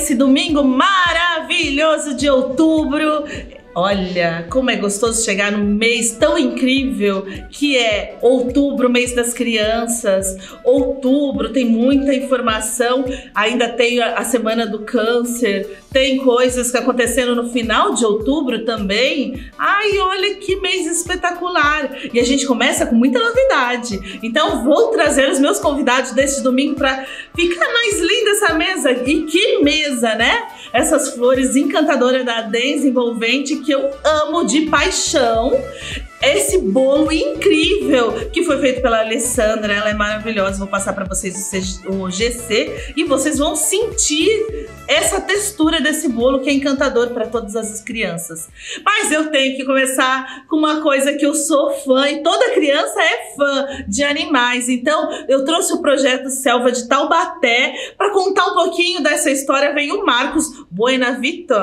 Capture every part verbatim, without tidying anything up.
esse domingo maravilhoso de outubro. Olha, como é gostoso chegar num mês tão incrível que é outubro, mês das crianças. Outubro tem muita informação, ainda tem a semana do câncer, tem coisas que aconteceram no final de outubro também. Ai, olha que mês espetacular! E a gente começa com muita novidade. Então vou trazer os meus convidados deste domingo para ficar mais linda essa mesa. E que mesa, né? Essas flores encantadoras da Dense envolvente que eu amo de paixão. Esse bolo incrível que foi feito pela Alessandra, ela é maravilhosa. Vou passar para vocês o G C e vocês vão sentir essa textura desse bolo que é encantador para todas as crianças. Mas eu tenho que começar com uma coisa que eu sou fã e toda criança é fã de animais. Então eu trouxe o projeto Selva de Taubaté para contar um pouquinho dessa história. Vem o Marcos Buenavito.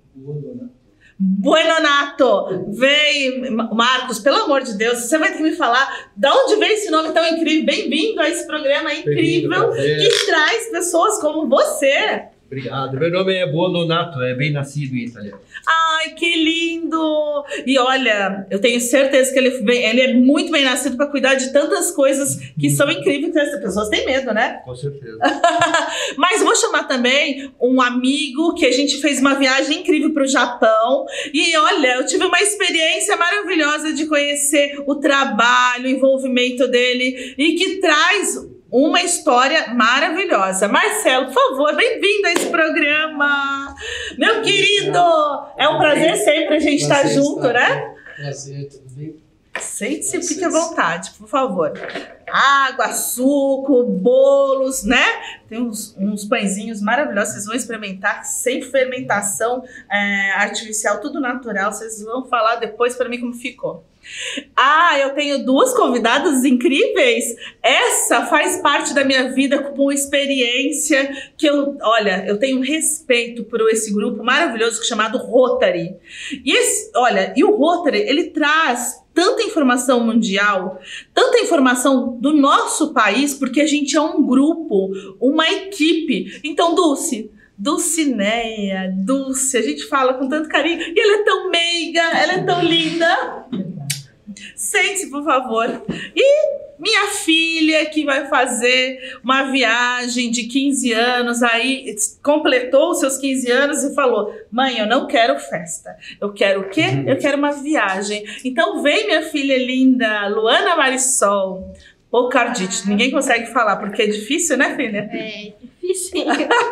Buenonato, vem, Marcos, pelo amor de Deus, você vai ter que me falar de onde vem esse nome tão incrível. Bem-vindo a esse programa incrível que traz pessoas como você. Obrigado. Meu nome é Buononato, é bem nascido em italiano. Ai, que lindo! E olha, eu tenho certeza que ele, ele é muito bem nascido para cuidar de tantas coisas que são incríveis, que as pessoas têm medo, né? Com certeza. Mas vou chamar também um amigo que a gente fez uma viagem incrível para o Japão. E olha, eu tive uma experiência maravilhosa de conhecer o trabalho, o envolvimento dele e que traz uma história maravilhosa. Marcelo, por favor, bem-vindo a esse programa. Meu querido, é um prazer sempre a gente estar junto, né? Prazer, tudo bem? Sente-se, fique à vontade, por favor. Água, suco, bolos, né? Tem uns, uns pãezinhos maravilhosos, vocês vão experimentar sem fermentação é, artificial, tudo natural. Vocês vão falar depois para mim como ficou. Ah, eu tenho duas convidadas incríveis. Essa faz parte da minha vida com experiência que eu, olha, eu tenho respeito por esse grupo maravilhoso chamado Rotary. E esse, olha, e o Rotary, ele traz tanta informação mundial, tanta informação do nosso país, porque a gente é um grupo, uma equipe. Então, Dulce, Dulcineia, Dulce, a gente fala com tanto carinho. E ela é tão meiga, ela é tão linda. Sente-se, por favor. E minha filha, que vai fazer uma viagem de quinze anos, aí completou os seus quinze anos e falou: mãe, eu não quero festa. Eu quero o quê? Eu quero uma viagem. Então vem, minha filha linda, Luana Marisol Pocardite. Ninguém consegue falar, porque é difícil, né, filha? É difícil.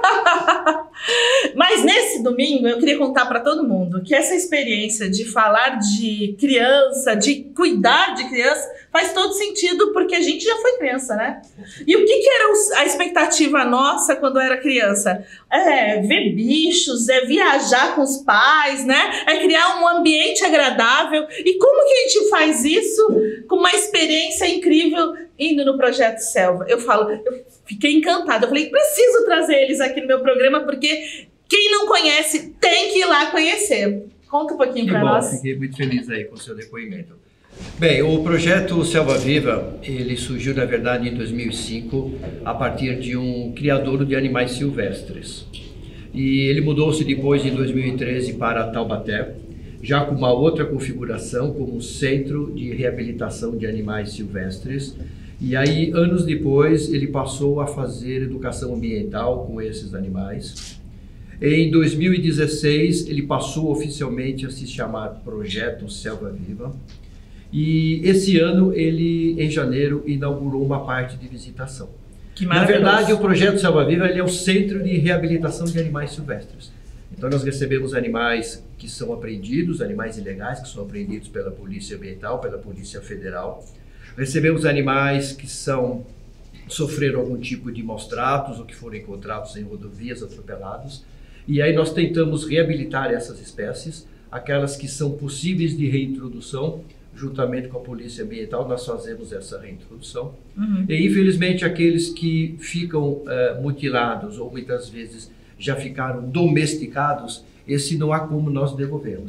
Mas nesse domingo eu queria contar para todo mundo que essa experiência de falar de criança, de cuidar de criança, faz todo sentido porque a gente já foi criança, né? E o que, que era a expectativa nossa quando era criança? É ver bichos, é viajar com os pais, né? É criar um ambiente agradável. E como que a gente faz isso com uma experiência incrível indo no Projeto Selva? Eu falo, eu fiquei encantada. Eu falei, preciso trazer eles aqui no meu programa porque quem não conhece tem que ir lá conhecer. Conta um pouquinho para nós. Fiquei muito feliz aí com o seu depoimento. Bem, o projeto Selva Viva, ele surgiu na verdade em dois mil e cinco a partir de um criador de animais silvestres. E ele mudou-se depois em dois mil e treze para Taubaté, já com uma outra configuração como um centro de reabilitação de animais silvestres. E aí, anos depois, ele passou a fazer educação ambiental com esses animais. Em dois mil e dezesseis, ele passou oficialmente a se chamar Projeto Selva Viva. E esse ano, ele, em janeiro, inaugurou uma parte de visitação. Que Na verdade, o Projeto Selva Viva ele é o Centro de Reabilitação de Animais Silvestres. Então, nós recebemos animais que são apreendidos, animais ilegais que são apreendidos pela Polícia Ambiental, pela Polícia Federal. Recebemos animais que são, sofreram algum tipo de maus-tratos ou que foram encontrados em rodovias atropelados. E aí nós tentamos reabilitar essas espécies, aquelas que são possíveis de reintrodução. Juntamente com a Polícia Ambiental, nós fazemos essa reintrodução. Uhum. E, infelizmente, aqueles que ficam uh, mutilados ou muitas vezes já ficaram domesticados, esse não há como nós devolvermos.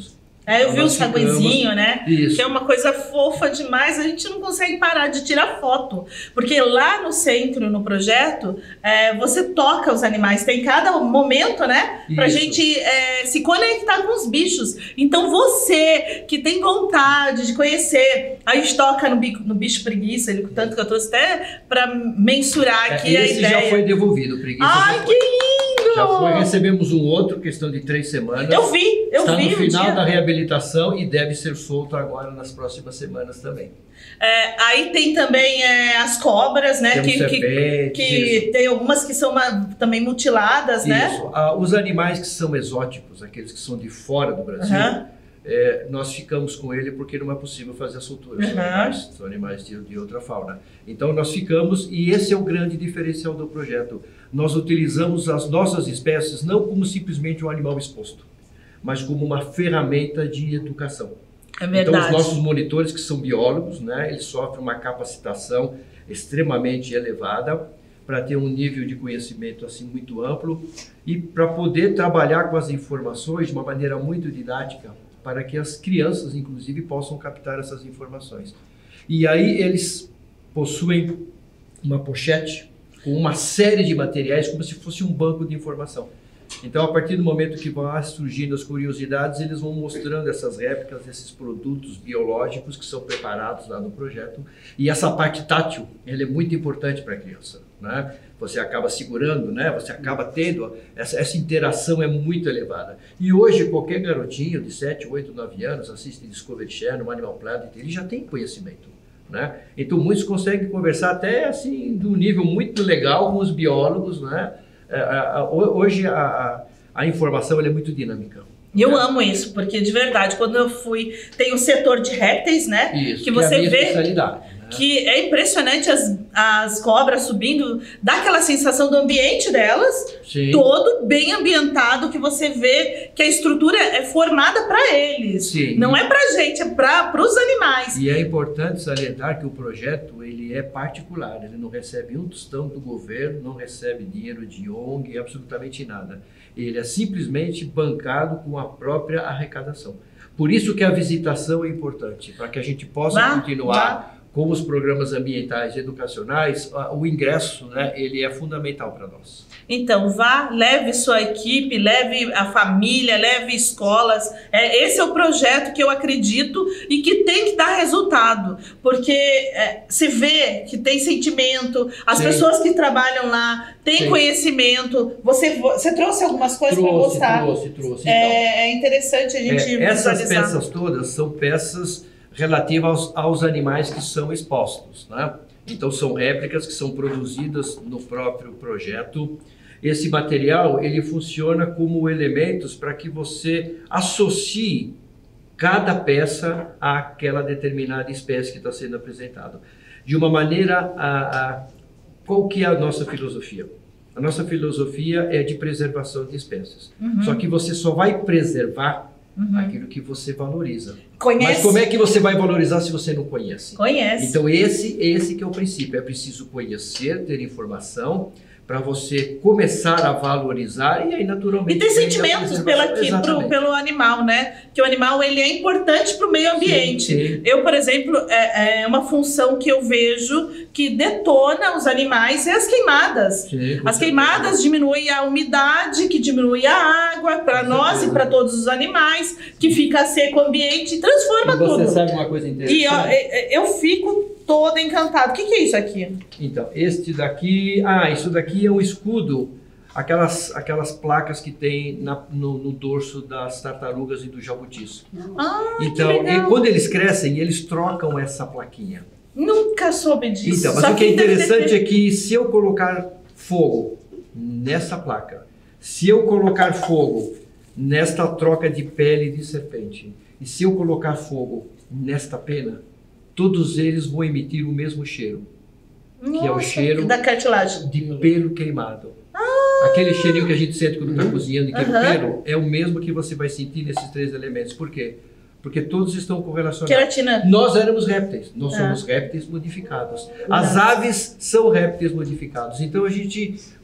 É, eu então, vi o saguezinho, né? Isso. Que é uma coisa fofa demais, a gente não consegue parar de tirar foto. Porque lá no centro, no projeto, é, você toca os animais, tem cada momento, né? Pra Isso. gente é, se conectar com os bichos. Então você que tem vontade de conhecer, a gente toca no, bico, no bicho preguiça, ele, tanto que eu trouxe até pra mensurar aqui é, a esse ideia. já foi devolvido, preguiça. Ai, que lindo! Já foi, recebemos um outro, questão de três semanas. Eu vi, eu Está vi. no final um dia. da reabilitação e deve ser solto agora nas próximas semanas também. É, aí tem também é, as cobras, né? Temos Que, serpentes, que, que tem algumas que são uma, também mutiladas, né? Isso. Ah, os animais que são exóticos, aqueles que são de fora do Brasil, Uhum. é, nós ficamos com ele porque não é possível fazer a soltura. São Uhum. animais, são animais de, de outra fauna. Então nós ficamos, e esse é o grande diferencial do projeto. Nós utilizamos as nossas espécies não como simplesmente um animal exposto, mas como uma ferramenta de educação. É verdade. Então, os nossos monitores, que são biólogos, né, eles sofrem uma capacitação extremamente elevada para ter um nível de conhecimento assim muito amplo e para poder trabalhar com as informações de uma maneira muito didática, para que as crianças, inclusive, possam captar essas informações. E aí eles possuem uma pochete com uma série de materiais, como se fosse um banco de informação. Então, a partir do momento que vão surgindo as curiosidades, eles vão mostrando essas réplicas, esses produtos biológicos que são preparados lá no projeto. E essa parte tátil, ela é muito importante para a criança, né? Você acaba segurando, né? Você acaba tendo, essa, essa interação é muito elevada. E hoje, qualquer garotinho de sete, oito, nove anos assiste Discovery Channel, Animal Planet, ele já tem conhecimento, né? Então, muitos conseguem conversar até assim, de um nível muito legal com os biólogos, né? Hoje a, a, a informação ela é muito dinâmica. E eu né? amo isso, porque de verdade, quando eu fui, tem o setor de répteis, né? Isso, que que você é a minha vê especialidade, né? que é impressionante as, as cobras subindo, dá aquela sensação do ambiente delas, Sim. todo bem ambientado, que você vê que a estrutura é formada para eles. Sim. Não é pra gente, é para os animais. E é importante salientar que o projeto ele é particular, ele não recebe um tostão do governo, não recebe dinheiro de O N G, absolutamente nada. Ele é simplesmente bancado com a própria arrecadação. Por isso que a visitação é importante, para que a gente possa Vá, continuar vá. com os programas ambientais e educacionais. O ingresso, né, ele é fundamental para nós. Então, vá, leve sua equipe, leve a família, leve escolas. É, esse é o projeto que eu acredito e que tem que dar resultado. Porque é, você vê que tem sentimento, as Sim. pessoas que trabalham lá têm Sim. conhecimento. Você, você trouxe algumas coisas para Trouxe, mostrar. trouxe, trouxe. Então, É, é interessante a gente é, essas visualizar. peças todas são peças relativas aos, aos animais que são expostos, né? Então são réplicas que são produzidas no próprio projeto. Esse material ele funciona como elementos para que você associe cada peça àquela determinada espécie que está sendo apresentada. De uma maneira, a, a, qual que é a nossa filosofia? A nossa filosofia é de preservação de espécies. Uhum. Só que você só vai preservar Uhum. aquilo que você valoriza. Conhece? Mas como é que você vai valorizar se você não conhece? Conhece. Então esse, esse que é o princípio. É preciso conhecer, ter informação, para você começar a valorizar e aí naturalmente... E ter vem a sentimentos preservação. pela, aqui, pro, Exatamente. pelo animal, né? Que o animal ele é importante para o meio ambiente. Sim, sim. Eu, por exemplo, é, é uma função que eu vejo que detona os animais é as queimadas. Sim, com As certeza. queimadas diminuem a umidade, que diminui a água para Com nós certeza. e para todos os animais, que fica seco o ambiente e transforma E você tudo. sabe uma coisa interessante? E ó, eu fico toda encantada. O que, que é isso aqui? Então, este daqui... Ah, isso daqui é um escudo, aquelas, aquelas placas que tem na, no, no dorso das tartarugas e dos jabutis. Ah, Então, que legal. e quando eles crescem, eles trocam essa plaquinha. Nunca soube disso. Então, mas Só o que é deve ter- interessante é que se eu colocar fogo nessa placa, se eu colocar fogo nesta troca de pele de serpente, e se eu colocar fogo nesta pena, todos eles vão emitir o mesmo cheiro, que é o Nossa, cheiro da cartilagem. de pelo queimado. Aquele cheirinho que a gente sente quando está cozinhando e queima o Aham. pelo, é o mesmo que você vai sentir nesses três elementos. Por quê? Porque todos estão correlacionados. Queratina. Nós éramos répteis, nós Ah. somos répteis modificados. As aves são répteis modificados. Então a gente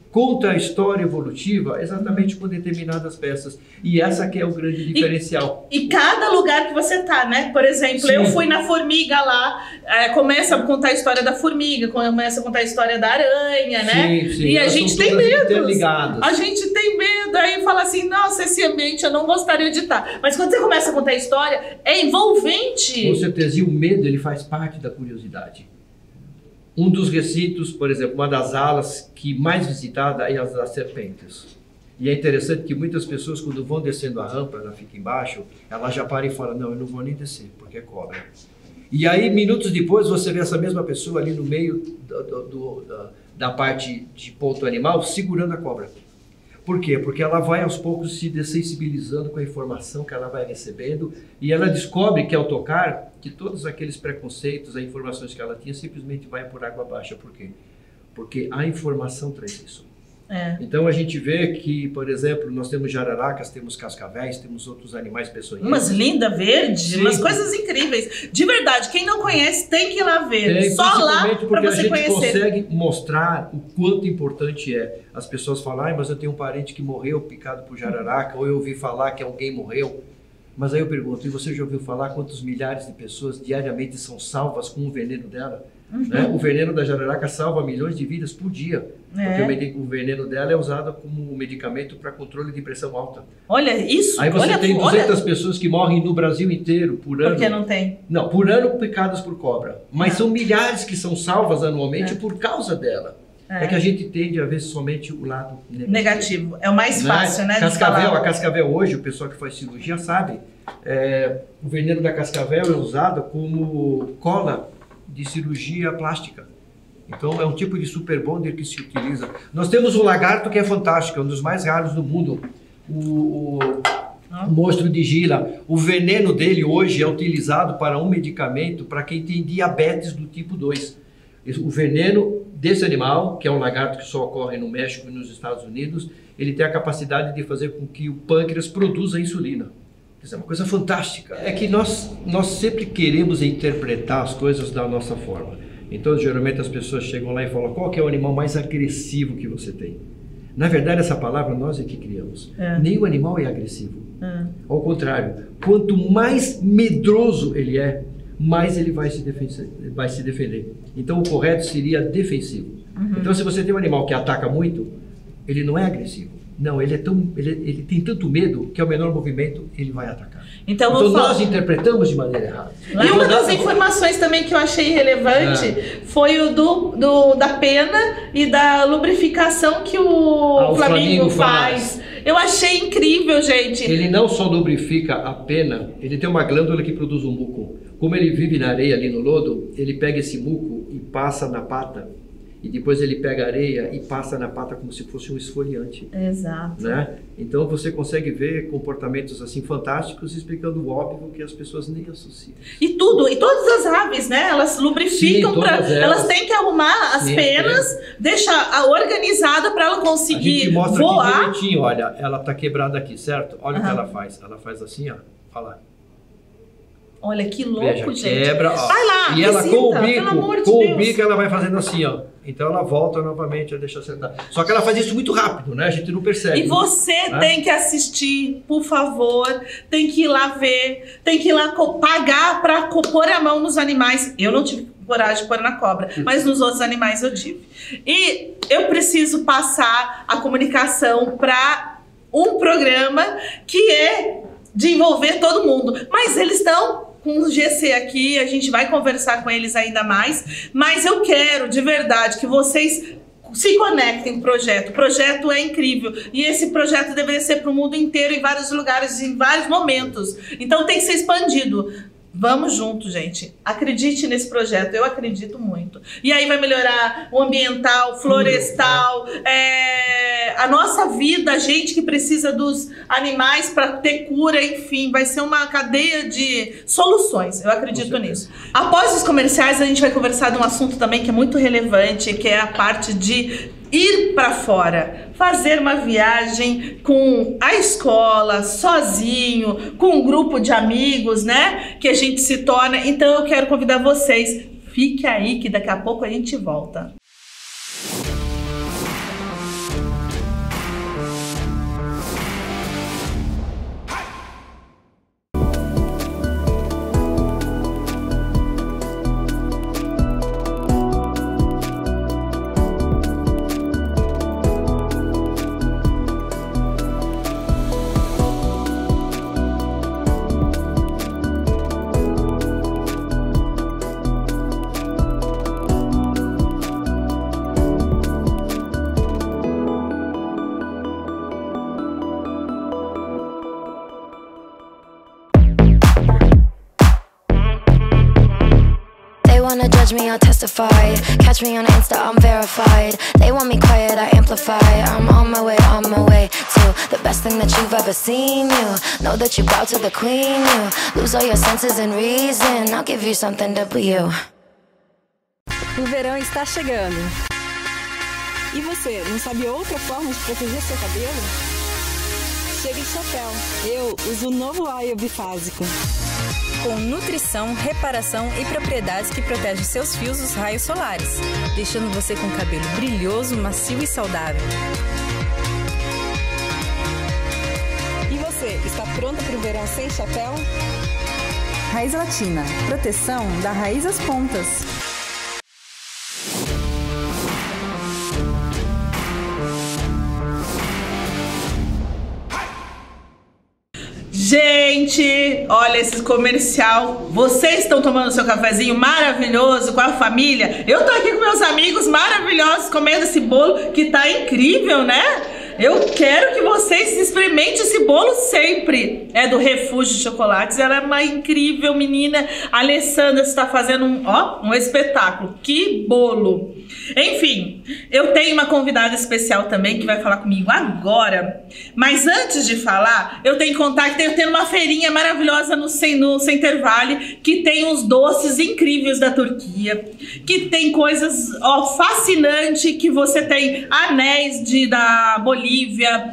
conta a história evolutiva exatamente com determinadas peças. E essa que é o grande diferencial. E, e cada lugar que você tá, né? Por exemplo, Sim. eu fui na formiga lá, é, começa a contar a história da formiga, começa a contar a história da aranha, né? Sim, sim. E Elas a gente tem medo. A gente gente tem medo, aí fala assim, nossa, esse ambiente eu não gostaria de estar. Mas quando você começa a contar a história, é envolvente. Com certeza, e o medo, ele faz parte da curiosidade. Um dos recintos, por exemplo, uma das alas que mais visitada é a das serpentes. E é interessante que muitas pessoas, quando vão descendo a rampa, ela fica embaixo, ela já para e fala, não, eu não vou nem descer, porque é cobra. E aí, minutos depois, você vê essa mesma pessoa ali no meio do, do, do, da, da parte de ponto animal, segurando a cobra. Por quê? Porque ela vai aos poucos se dessensibilizando com a informação que ela vai recebendo e ela descobre que ao tocar, que todos aqueles preconceitos, as informações que ela tinha, simplesmente vai por água abaixo. Por quê? Porque a informação traz isso. É. Então a gente vê que, por exemplo, nós temos jararacas, temos cascavéis, temos outros animais peçonhentos. Umas lindas verdes, Sim. umas coisas incríveis. De verdade, quem não conhece tem que ir lá ver. Tem, Só lá para você conhecer. Porque a gente consegue mostrar o quanto importante é. As pessoas falam, ah, mas eu tenho um parente que morreu picado por jararaca, ou eu ouvi falar que alguém morreu. Mas aí eu pergunto, e você já ouviu falar quantos milhares de pessoas diariamente são salvas com o veneno dela? Uhum. Né? O veneno da jararaca salva milhões de vidas por dia. É. Porque o veneno dela é usado como medicamento para controle de pressão alta. Olha isso! Aí você olha, tem duzentas olha. pessoas que morrem no Brasil inteiro por ano. Por que não tem? Não, por ano picadas por cobra. Mas ah. são milhares que são salvas anualmente é. por causa dela. É. é que a gente tende a ver somente o lado negativo. Negativo. É o mais fácil, né? Cascavel, a cascavel hoje, o pessoal que faz cirurgia sabe, é, o veneno da cascavel é usado como cola de cirurgia plástica. Então é um tipo de super bonder que se utiliza. Nós temos um lagarto que é fantástico, é um dos mais raros do mundo. O, o, o monstro de Gila. O veneno dele hoje é utilizado para um medicamento para quem tem diabetes do tipo dois. O veneno desse animal, que é um lagarto que só ocorre no México e nos Estados Unidos, ele tem a capacidade de fazer com que o pâncreas produza insulina. Isso é uma coisa fantástica. É que nós, nós sempre queremos interpretar as coisas da nossa forma. Então, geralmente as pessoas chegam lá e falam, qual que é o animal mais agressivo que você tem? Na verdade, essa palavra nós é que criamos. É. Nem o animal é agressivo. É. Ao contrário, quanto mais medroso ele é, mais ele vai se defender. Vai se defender. Então, o correto seria defensivo. Uhum. Então, se você tem um animal que ataca muito, ele não é agressivo. Não, ele, é tão, ele, ele tem tanto medo que ao menor movimento ele vai atacar. Então, então nós falar... interpretamos de maneira errada. E então, uma das informações também que eu achei relevante é. foi o do, do, da pena e da lubrificação que o, ah, o Flamingo, Flamingo faz. faz. Eu achei incrível, gente. Ele não só lubrifica a pena, ele tem uma glândula que produz um muco. Como ele vive na areia ali no lodo, ele pega esse muco e passa na pata. E depois ele pega a areia e passa na pata como se fosse um esfoliante. Exato. Né? Então você consegue ver comportamentos assim fantásticos explicando o óbvio que as pessoas nem associam. E tudo, e todas as aves, né? Elas lubrificam, Sim, pra, elas. elas têm que arrumar as Sim, penas, é. deixar organizada para ela conseguir voar. A gente mostra voar. Aqui bonitinho, olha, ela tá quebrada aqui, certo? Olha uhum. o que ela faz. Ela faz assim, ó, olha lá. Olha que louco, Veja, gente. Quebra, ó. Vai lá, e ela visita, com o bico, pelo amor de com Deus. o bico ela vai fazendo assim, ó. Então ela volta novamente, ela deixa sentar. Só que ela faz isso muito rápido, né? A gente não percebe. E você né? tem que assistir, por favor. Tem que ir lá ver. Tem que ir lá pagar para pôr a mão nos animais. Eu não tive coragem de pôr na cobra, mas nos outros animais eu tive. E eu preciso passar a comunicação para um programa que é de envolver todo mundo. Mas eles estão com o G C aqui, a gente vai conversar com eles ainda mais, mas eu quero de verdade que vocês se conectem com o projeto. O projeto é incrível e esse projeto deveria ser para o mundo inteiro, em vários lugares, em vários momentos. Então tem que ser expandido. Vamos junto, gente. Acredite nesse projeto, eu acredito muito. E aí vai melhorar o ambiental, florestal, é, a nossa vida, a gente que precisa dos animais para ter cura, enfim, vai ser uma cadeia de soluções. Eu acredito nisso. Após os comerciais, a gente vai conversar de um assunto também que é muito relevante, que é a parte de ir para fora, fazer uma viagem com a escola, sozinho, com um grupo de amigos, né? Que a gente se torna. Então eu quero convidar vocês. Fique aí que daqui a pouco a gente volta. me, I'll testify. Catch me on Insta, I'm verified. They want me quiet, I amplify. I'm on my way, on my way to the best thing that you've ever seen. You know that you bow to the queen. You lose all your senses and reason. I'll give you something to be you. O verão está chegando. E você, não sabe outra forma de proteger seu cabelo? Chega de chapéu. Eu uso o novo Aia Bifásico. Com nutrição, reparação e propriedades que protegem seus fios dos raios solares, deixando você com cabelo brilhoso, macio e saudável. E você, está pronta para o verão sem chapéu? Raiz Latina, proteção da raiz às pontas. Gente, olha esse comercial. Vocês estão tomando seu cafezinho maravilhoso com a família. Eu tô aqui com meus amigos maravilhosos comendo esse bolo que tá incrível, né? Eu quero que vocês experimentem esse bolo sempre. É do Refúgio de Chocolates. Ela é uma incrível menina. A Alessandra está fazendo um, ó, um espetáculo. Que bolo! Enfim, eu tenho uma convidada especial também que vai falar comigo agora. Mas antes de falar, eu tenho que contar que eu tenho uma feirinha maravilhosa no, no Center Valley, que tem uns doces incríveis da Turquia, que tem coisas ó, fascinantes, que você tem anéis de, da Bolívia,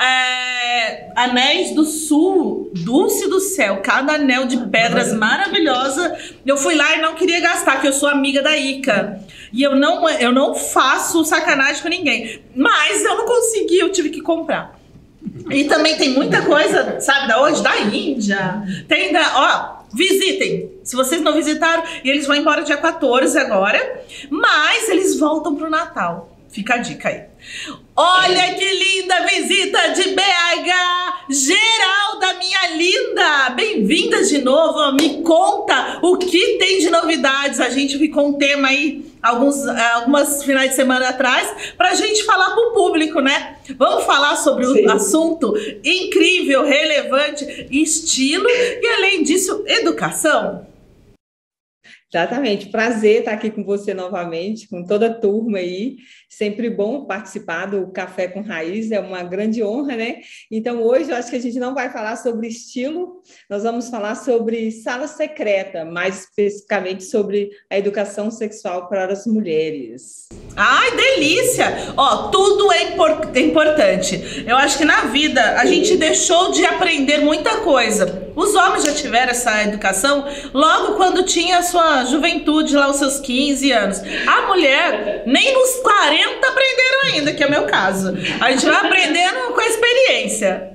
é, anéis do sul, Dulce do céu, cada anel de pedras maravilhosa. Eu fui lá e não queria gastar, porque eu sou amiga da Ica. E eu não, eu não faço sacanagem com ninguém. Mas eu não consegui, eu tive que comprar. E também tem muita coisa, sabe da onde? Da Índia. Tem da... Ó, visitem. Se vocês não visitaram, e eles vão embora dia quatorze agora. Mas eles voltam pro Natal. Fica a dica aí. Olha que linda visita de B H! Geralda, minha linda! Bem-vinda de novo! Me conta o que tem de novidades. A gente ficou um tema aí alguns algumas finais de semana atrás pra gente falar pro público, né? Vamos falar sobre o Sim. assunto incrível, relevante, estilo e, além disso, educação. Exatamente, prazer estar aqui com você novamente, com toda a turma aí, sempre bom participar do Café com Raiz, é uma grande honra, né? Então hoje eu acho que a gente não vai falar sobre estilo, nós vamos falar sobre sala secreta, mais especificamente sobre a educação sexual para as mulheres. Ai, delícia! Ó, tudo é impor- importante, eu acho que na vida a Sim. gente deixou de aprender muita coisa. Os homens já tiveram essa educação logo quando tinha a sua juventude, lá os seus quinze anos. A mulher, nem nos quarenta aprenderam ainda, que é o meu caso. A gente vai aprendendo com a experiência.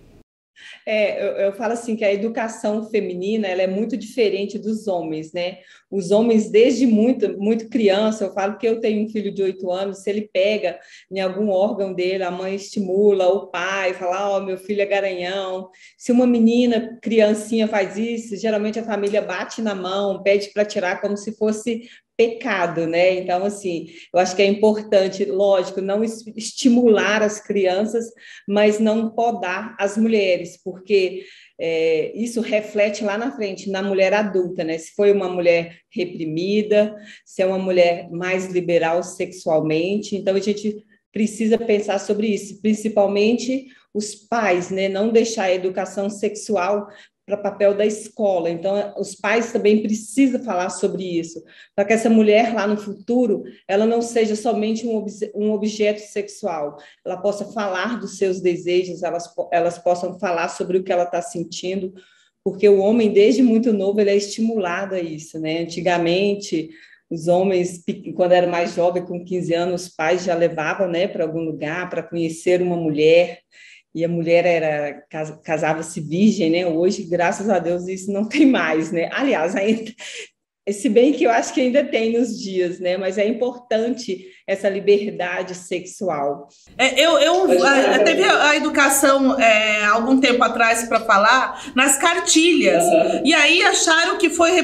É, eu, eu falo assim que a educação feminina ela é muito diferente dos homens, né? Os homens, desde muito, muito criança, eu falo que eu tenho um filho de oito anos, se ele pega em algum órgão dele, a mãe estimula, o pai fala, ó, oh, meu filho é garanhão. Se uma menina, criancinha faz isso, geralmente a família bate na mão, pede para tirar como se fosse pecado, né? Então, assim, eu acho que é importante, lógico, não estimular as crianças, mas não podar as mulheres, porque é, isso reflete lá na frente, na mulher adulta, né? Se foi uma mulher reprimida, se é uma mulher mais liberal sexualmente, então a gente precisa pensar sobre isso, principalmente os pais, né? Não deixar a educação sexual para papel da escola. Então, os pais também precisam falar sobre isso, para que essa mulher lá no futuro, ela não seja somente um, obje um objeto sexual, ela possa falar dos seus desejos, elas, elas possam falar sobre o que ela está sentindo, porque o homem, desde muito novo, ele é estimulado a isso, né? Antigamente, os homens, quando era mais jovem, com quinze anos, os pais já levavam, né, para algum lugar, para conhecer uma mulher, e a mulher era casava-se virgem, né? Hoje, graças a Deus, isso não tem mais, né? Aliás, ainda, se bem que eu acho que ainda tem nos dias, né? Mas é importante essa liberdade sexual. É, eu eu a, teve a educação é, algum tempo atrás para falar nas cartilhas, uhum. E aí acharam que foi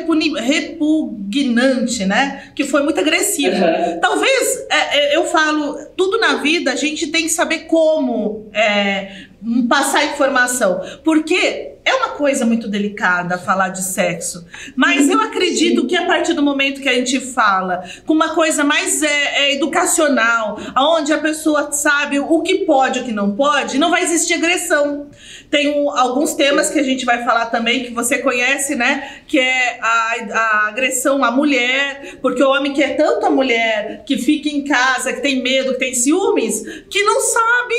repugnante, né? Que foi muito agressivo. Uhum. Talvez, é, eu falo, tudo na vida a gente tem que saber como é, passar informação, porque é uma coisa muito delicada falar de sexo, mas eu acredito que a partir do momento que a gente fala com uma coisa mais é, é, educacional, onde a pessoa sabe o que pode e o que não pode, não vai existir agressão. Tem um, alguns temas que a gente vai falar também, que você conhece, né? Que é a, a agressão à mulher, porque o homem quer tanto a mulher que fica em casa, que tem medo, que tem ciúmes, que não sabe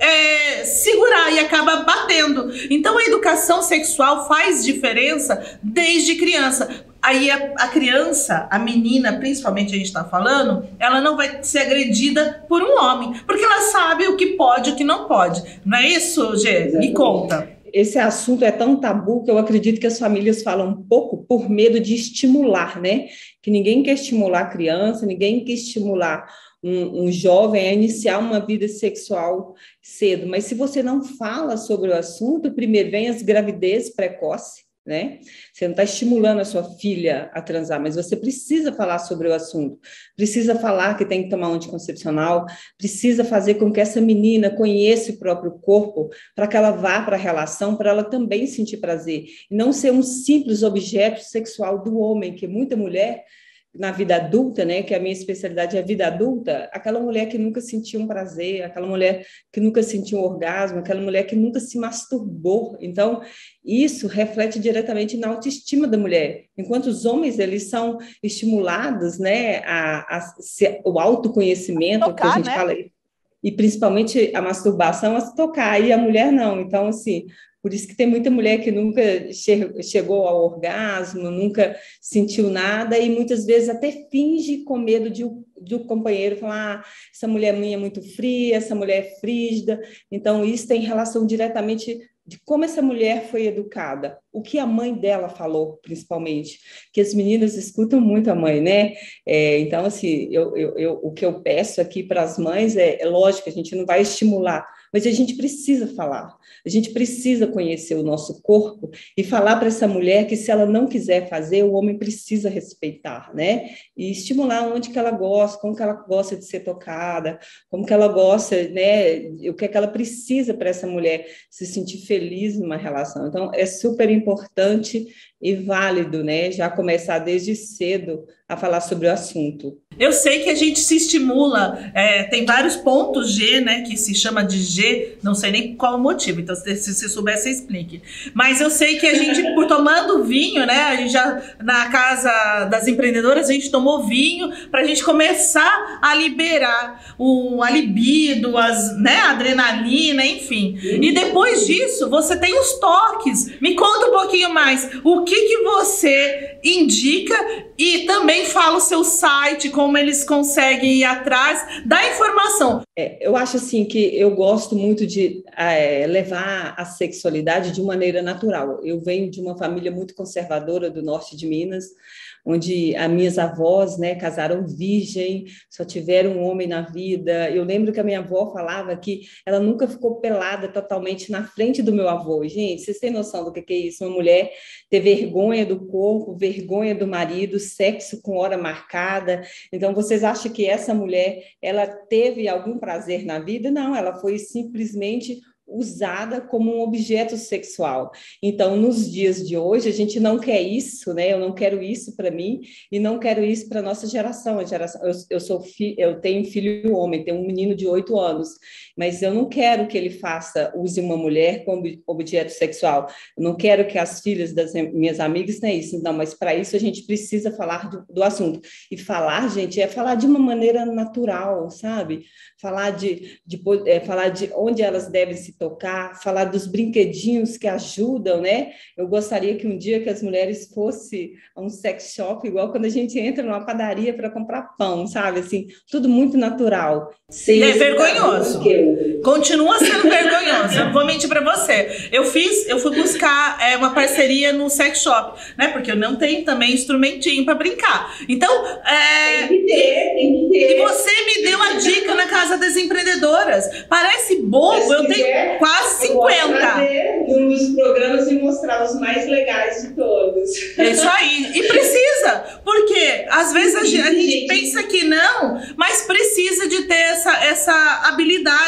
é, segurar e acaba batendo. Então a educação sexual faz diferença desde criança. Aí a, a criança, a menina, principalmente a gente tá falando, ela não vai ser agredida por um homem, porque ela sabe o que pode e o que não pode. Não é isso, Gê? Me conta. Esse assunto é tão tabu que eu acredito que as famílias falam um pouco por medo de estimular, né? Que ninguém quer estimular a criança, ninguém quer estimular um, um jovem a iniciar uma vida sexual cedo. Mas se você não fala sobre o assunto, primeiro vem as gravidez precoces, né? Você não está estimulando a sua filha a transar, mas você precisa falar sobre o assunto, precisa falar que tem que tomar um anticoncepcional, precisa fazer com que essa menina conheça o próprio corpo, para que ela vá para a relação, para ela também sentir prazer, e não ser um simples objeto sexual do homem, que muita mulher, na vida adulta, né, que a minha especialidade é a vida adulta, aquela mulher que nunca sentiu um prazer, aquela mulher que nunca sentiu um orgasmo, aquela mulher que nunca se masturbou. Então, isso reflete diretamente na autoestima da mulher. Enquanto os homens, eles são estimulados, né, a, a se, o autoconhecimento, tocar, que a gente né? fala, e principalmente a masturbação, a se tocar, e a mulher não. Então, assim, por isso que tem muita mulher que nunca che- chegou ao orgasmo, nunca sentiu nada, e muitas vezes até finge com medo de, de o companheiro falar, ah, essa mulher minha é muito fria, essa mulher é frígida. Então, isso tem relação diretamente de como essa mulher foi educada, o que a mãe dela falou, principalmente, que as meninas escutam muito a mãe, né? É, então, assim, eu, eu, eu, o que eu peço aqui para as mães é, é lógico, a gente não vai estimular, mas a gente precisa falar, a gente precisa conhecer o nosso corpo e falar para essa mulher que se ela não quiser fazer, o homem precisa respeitar, né? E estimular onde que ela gosta, como que ela gosta de ser tocada, como que ela gosta, né? O que é que ela precisa para essa mulher se sentir feliz numa relação. Então, é super importante e válido, né? Já começar desde cedo a falar sobre o assunto. Eu sei que a gente se estimula, é, tem vários pontos G, né, que se chama de G, não sei nem qual o motivo, então se você souber, você explique. Mas eu sei que a gente, por tomando vinho, né, a gente já, na casa das empreendedoras, a gente tomou vinho pra gente começar a liberar o, a libido, as, né, a adrenalina, enfim. E depois disso, você tem os toques. Me conta um pouquinho mais, o que que você indica e também fala o seu site, como eles conseguem ir atrás da informação. É, eu acho assim que eu gosto muito de é, levar a sexualidade de maneira natural. Eu venho de uma família muito conservadora do norte de Minas, onde as minhas avós, né, casaram virgem, só tiveram um homem na vida. Eu lembro que a minha avó falava que ela nunca ficou pelada totalmente na frente do meu avô. Gente, vocês têm noção do que é isso? Uma mulher ter vergonha do corpo, vergonha do marido, sexo com hora marcada. Então, vocês acham que essa mulher, ela teve algum prazer na vida? Não, ela foi simplesmente usada como um objeto sexual. Então, nos dias de hoje, a gente não quer isso, né? Eu não quero isso para mim e não quero isso para a nossa geração. A geração eu, eu, sou fi, eu tenho um filho homem, tenho um menino de oito anos, mas eu não quero que ele faça, use uma mulher como objeto sexual. Eu não quero que as filhas das minhas amigas tenham isso. Não, mas para isso a gente precisa falar do, do assunto. E falar, gente, é falar de uma maneira natural, sabe? Falar de, de, é, falar de onde elas devem se tocar, falar dos brinquedinhos que ajudam, né? Eu gostaria que um dia que as mulheres fossem a um sex shop, igual quando a gente entra numa padaria para comprar pão, sabe? Assim, tudo muito natural. E é vergonhoso. Continua sendo vergonhoso. Eu não vou mentir para você. Eu fiz, eu fui buscar é, uma parceria no sex shop, né? Porque eu não tenho também instrumentinho para brincar. Então, é... tem que ter, tem que ter. E você me deu a dica na Casa das Empreendedoras. Parece bobo, eu tenho quase cinquenta. Um dos programas e mostrar os mais legais de todos. É isso aí. E precisa, porque às vezes a gente, a gente pensa que não, mas precisa de ter essa, essa habilidade.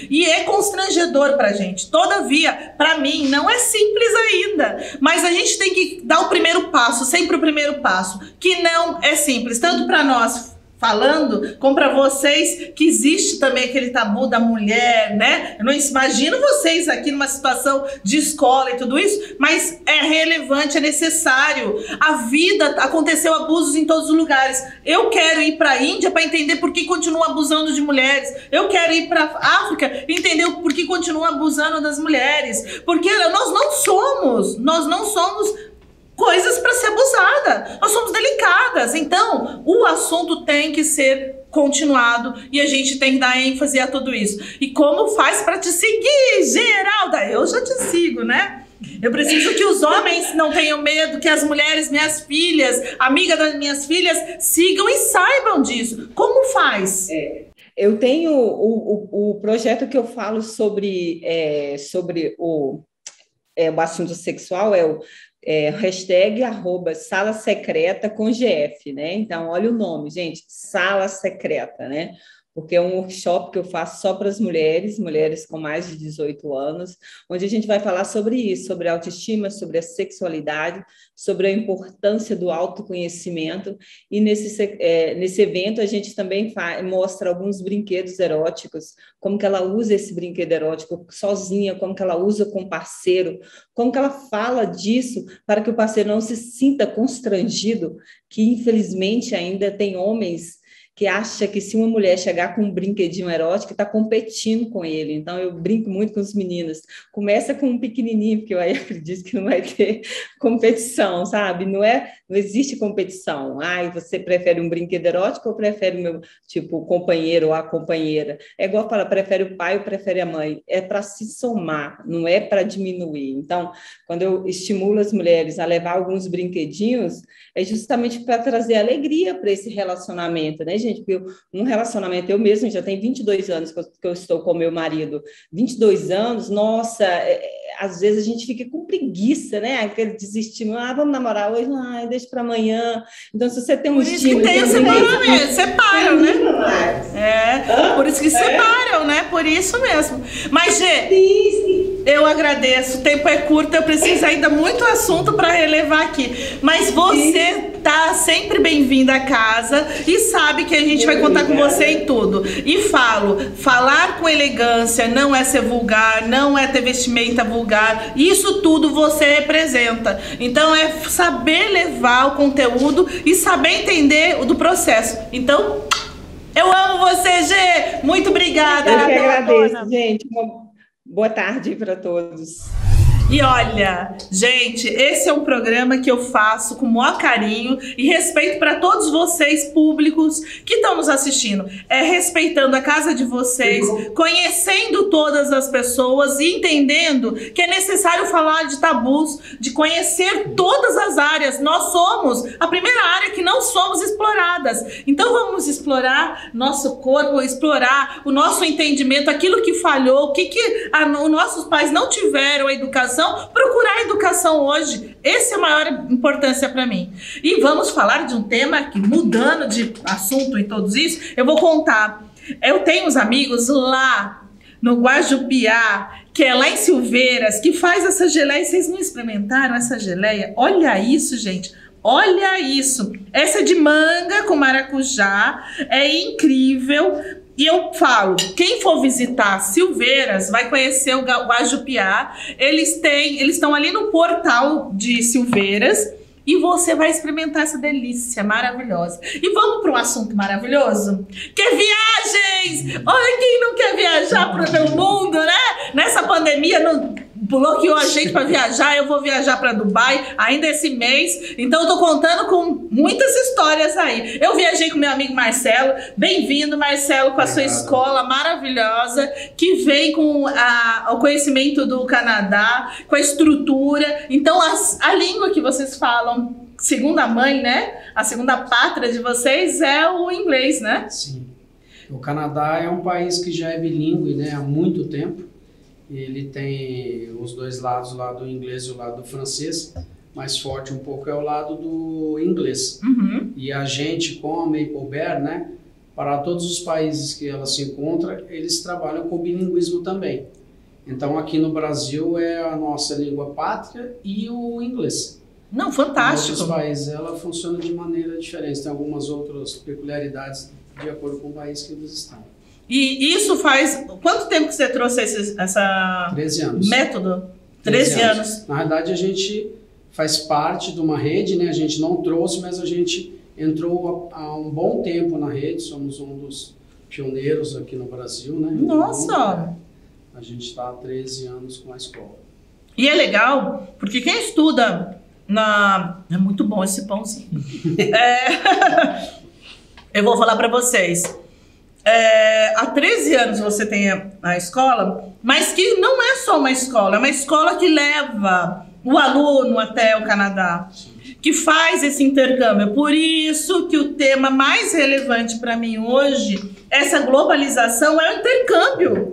E é constrangedor pra gente. Todavia, pra mim, não é simples ainda. Mas a gente tem que dar o primeiro passo, sempre o primeiro passo, que não é simples, tanto pra nós falando, como para vocês, que existe também aquele tabu da mulher, né? Eu não imagino vocês aqui numa situação de escola e tudo isso, mas é relevante, é necessário. A vida, aconteceu abusos em todos os lugares. Eu quero ir para a Índia para entender por que continuam abusando de mulheres. Eu quero ir para a África e entender por que continuam abusando das mulheres. Porque nós não somos, nós não somos coisas para ser abusada. Nós somos delicadas. Então, o assunto tem que ser continuado e a gente tem que dar ênfase a tudo isso. E como faz para te seguir, Geralda? Eu já te sigo, né? Eu preciso que os homens não tenham medo, que as mulheres, minhas filhas, amigas das minhas filhas, sigam e saibam disso. Como faz? É, eu tenho o, o, o projeto que eu falo sobre, é, sobre o, é, o assunto sexual, é o É, hashtag arroba sala secreta com G F, né? Então, olha o nome, gente, sala secreta, né? Porque é um workshop que eu faço só para as mulheres, mulheres com mais de dezoito anos, onde a gente vai falar sobre isso, sobre a autoestima, sobre a sexualidade, sobre a importância do autoconhecimento. E nesse, é, nesse evento a gente também faz, mostra alguns brinquedos eróticos, como que ela usa esse brinquedo erótico sozinha, como que ela usa com parceiro, como que ela fala disso para que o parceiro não se sinta constrangido, que infelizmente ainda tem homens que acha que se uma mulher chegar com um brinquedinho erótico, está competindo com ele. Então, eu brinco muito com os meninos. Começa com um pequenininho, porque eu aí acredito que não vai ter competição, sabe? Não, é, não existe competição. Ai, você prefere um brinquedo erótico ou prefere o meu, tipo, companheiro ou a companheira? É igual falar, prefere o pai ou prefere a mãe? É para se somar, não é para diminuir. Então, quando eu estimulo as mulheres a levar alguns brinquedinhos, é justamente para trazer alegria para esse relacionamento, né, gente? Porque um relacionamento, eu mesmo já tenho vinte e dois anos que eu, que eu estou com meu marido, vinte e dois anos, nossa, é, às vezes a gente fica com preguiça, né? Aquele desestímulo, ah, vamos namorar hoje, ah, deixa para amanhã. Então, se você tem um por isso que tem o separamento, separam, né? É, por isso que separam, né? Por isso mesmo. Mas, Gê, eu agradeço, o tempo é curto, eu preciso ainda muito assunto para relevar aqui. Mas você tá sempre bem-vinda à casa e sabe que a gente vai contar com você em tudo. E falo, falar com elegância não é ser vulgar, não é ter vestimenta vulgar, isso tudo você representa. Então é saber levar o conteúdo e saber entender do processo. Então, eu amo você, Gê! Muito obrigada! Eu que agradeço, gente. Uma boa tarde para todos. E olha, gente, esse é um programa que eu faço com o maior carinho e respeito para todos vocês públicos que estão nos assistindo. É respeitando a casa de vocês, conhecendo todas as pessoas e entendendo que é necessário falar de tabus, de conhecer todas as áreas. Nós somos a primeira área que não somos exploradas. Então vamos explorar nosso corpo, explorar o nosso entendimento, aquilo que falhou, o que, que a, os nossos pais não tiveram a educação. Procurar a educação hoje, essa é a maior importância para mim. E vamos falar de um tema que, mudando de assunto em todos isso, eu vou contar. Eu tenho uns amigos lá no Guajupiá, que é lá em Silveiras, que faz essa geleia. Vocês não experimentaram essa geleia? Olha isso, gente. Olha isso. Essa é de manga com maracujá. É incrível. E eu falo, quem for visitar Silveiras vai conhecer o Guajupiá. Eles têm, eles estão ali no portal de Silveiras e você vai experimentar essa delícia maravilhosa. E vamos para um assunto maravilhoso? Que é viagens! Olha, quem não quer viajar pelo mundo, né? Nessa pandemia não bloqueou a gente para viajar. Eu vou viajar para Dubai ainda esse mês. Então eu tô contando com muitas histórias aí. Eu viajei com meu amigo Marcelo. Bem-vindo, Marcelo, com a sua escola maravilhosa, que vem com a, o conhecimento do Canadá, com a estrutura. Então as, a língua que vocês falam, segunda mãe, né? A segunda pátria de vocês é o inglês, né? Sim. O Canadá é um país que já é bilíngue, né, há muito tempo. Ele tem os dois lados, o lado inglês e o lado francês. Mais forte um pouco é o lado do inglês. Uhum. E a gente, com a Maple Bear, né, para todos os países que ela se encontra, eles trabalham com bilinguismo também. Então, aqui no Brasil é a nossa língua pátria e o inglês. Não, fantástico. Em outros países ela funciona de maneira diferente, tem algumas outras peculiaridades de acordo com o país que eles estão. E isso faz... Quanto tempo que você trouxe esse essa treze anos. Método? treze anos. Na verdade, a gente faz parte de uma rede, né? A gente não trouxe, mas a gente entrou há um bom tempo na rede, somos um dos pioneiros aqui no Brasil, né? Nossa! Então, a gente está há treze anos com a escola. E é legal, porque quem estuda na... É muito bom esse pãozinho. é... Eu vou falar para vocês. É, há treze anos você tem a, a escola, mas que não é só uma escola, é uma escola que leva o aluno até o Canadá, que faz esse intercâmbio. Por isso que o tema mais relevante para mim hoje, essa globalização, é o intercâmbio.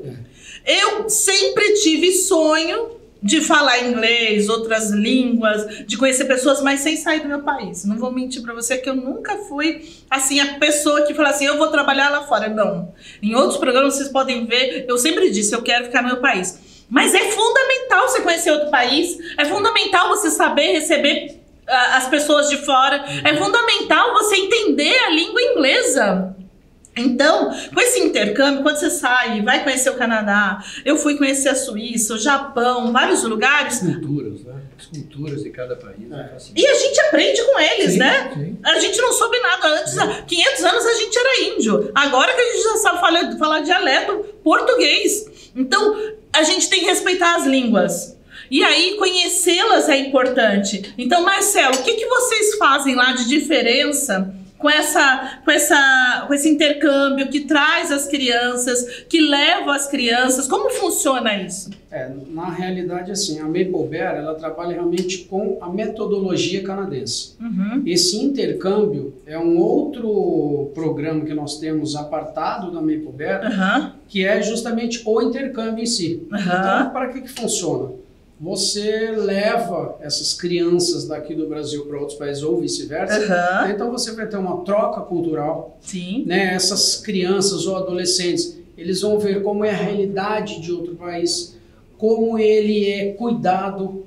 Eu sempre tive sonho de falar inglês, outras línguas, de conhecer pessoas, mas sem sair do meu país. Não vou mentir pra você que eu nunca fui, assim, a pessoa que fala assim, eu vou trabalhar lá fora. Não. Em outros programas vocês podem ver, eu sempre disse, eu quero ficar no meu país. Mas é fundamental você conhecer outro país, é fundamental você saber receber uh, as pessoas de fora, é fundamental você entender a língua inglesa. Então, com esse intercâmbio, quando você sai, vai conhecer o Canadá, eu fui conhecer a Suíça, o Japão, vários lugares. As culturas, né? As culturas de cada país. É. Assim. E a gente aprende com eles, sim, né? Sim. A gente não soube nada. Antes, há quinhentos anos, a gente era índio. Agora que a gente já sabe falar, falar dialeto português. Então, a gente tem que respeitar as línguas. E aí, conhecê-las é importante. Então, Marcelo, o que, que vocês fazem lá de diferença com, essa, com, essa, com esse intercâmbio que traz as crianças, que leva as crianças? Como funciona isso? É, na realidade, assim, a Maple Bear, ela trabalha realmente com a metodologia canadense. Uhum. Esse intercâmbio é um outro programa que nós temos apartado da Maple Bear, uhum. que é justamente o intercâmbio em si. Uhum. Então, para que que funciona? Você leva essas crianças daqui do Brasil para outros países ou vice-versa. Uhum. Então você vai ter uma troca cultural. Sim. Né? Essas crianças ou adolescentes, eles vão ver como é a realidade de outro país, como ele é cuidado.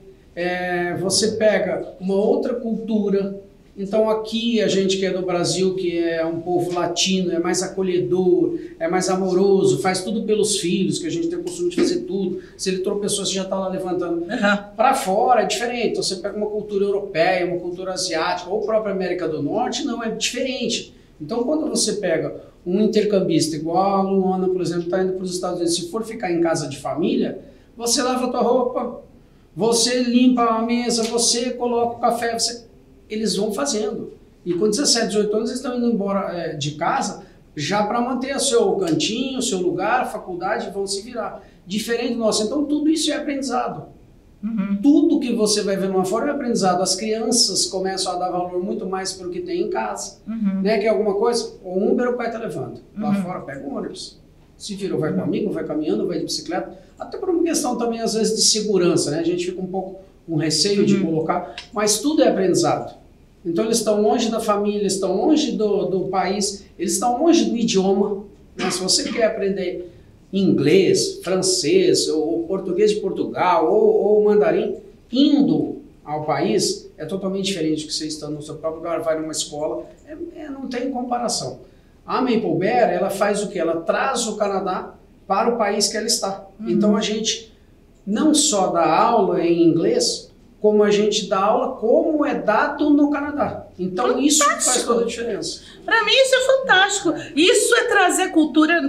É, você pega uma outra cultura. Então aqui a gente que é do Brasil, que é um povo latino, é mais acolhedor, é mais amoroso, faz tudo pelos filhos, que a gente tem o costume de fazer tudo. Se ele tropeçou, você já está lá levantando. Uhum. Para fora é diferente. Então você pega uma cultura europeia, uma cultura asiática, ou própria América do Norte, não, é diferente. Então quando você pega um intercambista, igual a Luana, por exemplo, está indo para os Estados Unidos, se for ficar em casa de família, você lava a tua roupa, você limpa a mesa, você coloca o café, você... eles vão fazendo. E com dezessete, dezoito anos, eles estão indo embora é, de casa já para manter o seu cantinho, o seu lugar, a faculdade, vão se virar. Diferente do nosso. Então, tudo isso é aprendizado. Uhum. Tudo que você vai ver numa forma é aprendizado. As crianças começam a dar valor muito mais pelo que tem em casa. Uhum. Né? Que é alguma coisa, o Uber o pai está levando. Lá uhum. fora, pega o ônibus. Se virou, vai com amigo, vai caminhando, vai de bicicleta. Até por uma questão também, às vezes, de segurança. Né? A gente fica um pouco com receio uhum. de colocar, mas tudo é aprendizado. Então eles estão longe da família, estão longe do, do país, eles estão longe do idioma. Né? Se você quer aprender inglês, francês, ou português de Portugal, ou, ou mandarim, indo ao país é totalmente diferente do que você estando no seu próprio lugar, vai numa escola, é, é, não tem comparação. A Maple Bear, ela faz o que? Ela traz o Canadá para o país que ela está. Uhum. Então a gente não só dá aula em inglês, como a gente dá aula como é dado no Canadá. Então fantástico. Isso faz toda a diferença. Para mim isso é fantástico. Isso é trazer cultura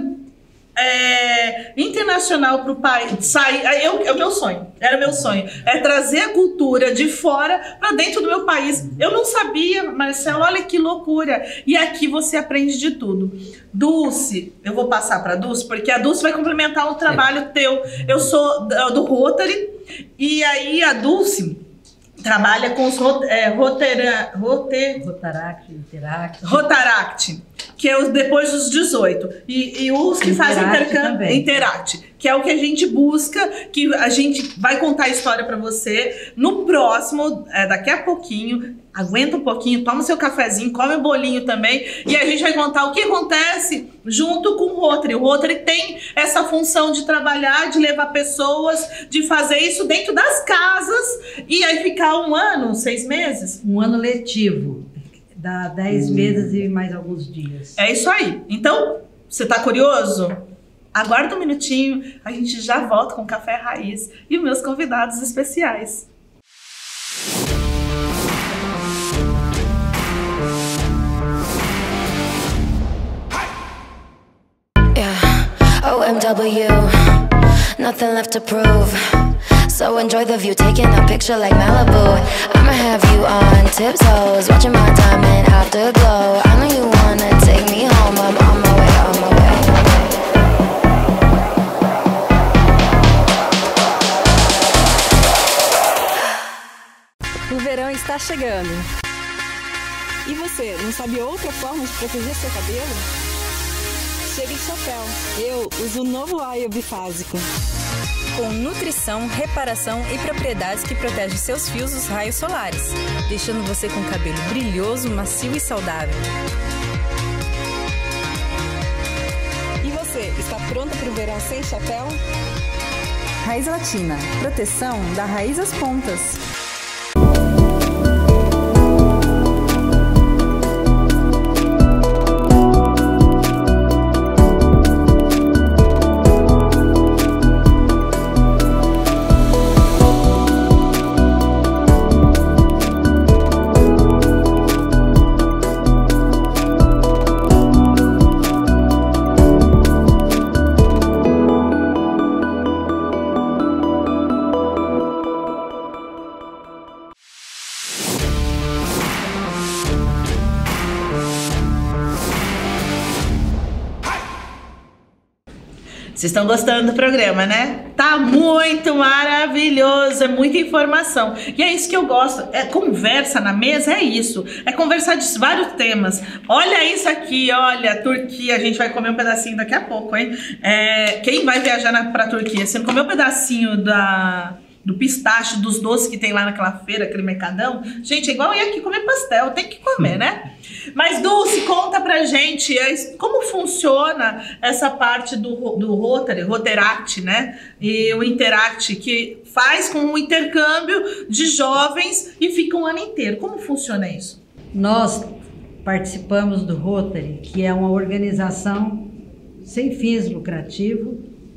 é, internacional para o país. Sair, eu, é o meu sonho, era meu sonho. É trazer a cultura de fora para dentro do meu país. Eu não sabia, Marcelo, olha que loucura. E aqui você aprende de tudo. Dulce, eu vou passar para a Dulce, porque a Dulce vai complementar o trabalho é. teu. Eu sou do Rotary, e aí a Dulce trabalha com os rot, é, rotera, rote, Rotaract, Interact. Rotaract. que é os depois dos dezoito. E, e os que fazem intercâmbio, Interact, que é o que a gente busca, que a gente vai contar a história para você no próximo, é, daqui a pouquinho. Aguenta um pouquinho, toma seu cafezinho, come um bolinho também, e a gente vai contar o que acontece junto com o Rotary. O Rotary tem essa função de trabalhar, de levar pessoas, de fazer isso dentro das casas, e aí ficar um ano, seis meses? Um ano letivo, dá dez hum. meses e mais alguns dias. É isso aí. Então, você tá curioso? Aguarda um minutinho, a gente já volta com Café Raiz e os meus convidados especiais. O M W, nothing left to prove. So enjoy the view, taking a picture like Malibu. I'ma have you on tiptoes, watching my diamond afterglow. I know you wanna take me home, I'm on my way, on my way. O verão está chegando. E você, não sabe outra forma de proteger seu cabelo? Chega em Chapéu. Eu uso o novo Aio Bifásico. Com nutrição, reparação e propriedades que protegem seus fios dos raios solares, deixando você com cabelo brilhoso, macio e saudável. E você, está pronta para o verão sem chapéu? Raiz Latina. Proteção da raiz às pontas. Vocês estão gostando do programa, né? Tá muito maravilhoso, é muita informação. E é isso que eu gosto, é conversa na mesa, é isso. É conversar de vários temas. Olha isso aqui, olha, Turquia, a gente vai comer um pedacinho daqui a pouco, hein? É, quem vai viajar na, pra Turquia, você não comeu um pedacinho da... do pistache, dos doces que tem lá naquela feira, aquele mercadão. Gente, é igual eu ir aqui comer pastel, tem que comer, né? Mas, Dulce, conta pra gente como funciona essa parte do, do Rotary, Roteract, né? E o Interact, que faz com o intercâmbio de jovens e fica um ano inteiro. Como funciona isso? Nós participamos do Rotary, que é uma organização sem fins lucrativos,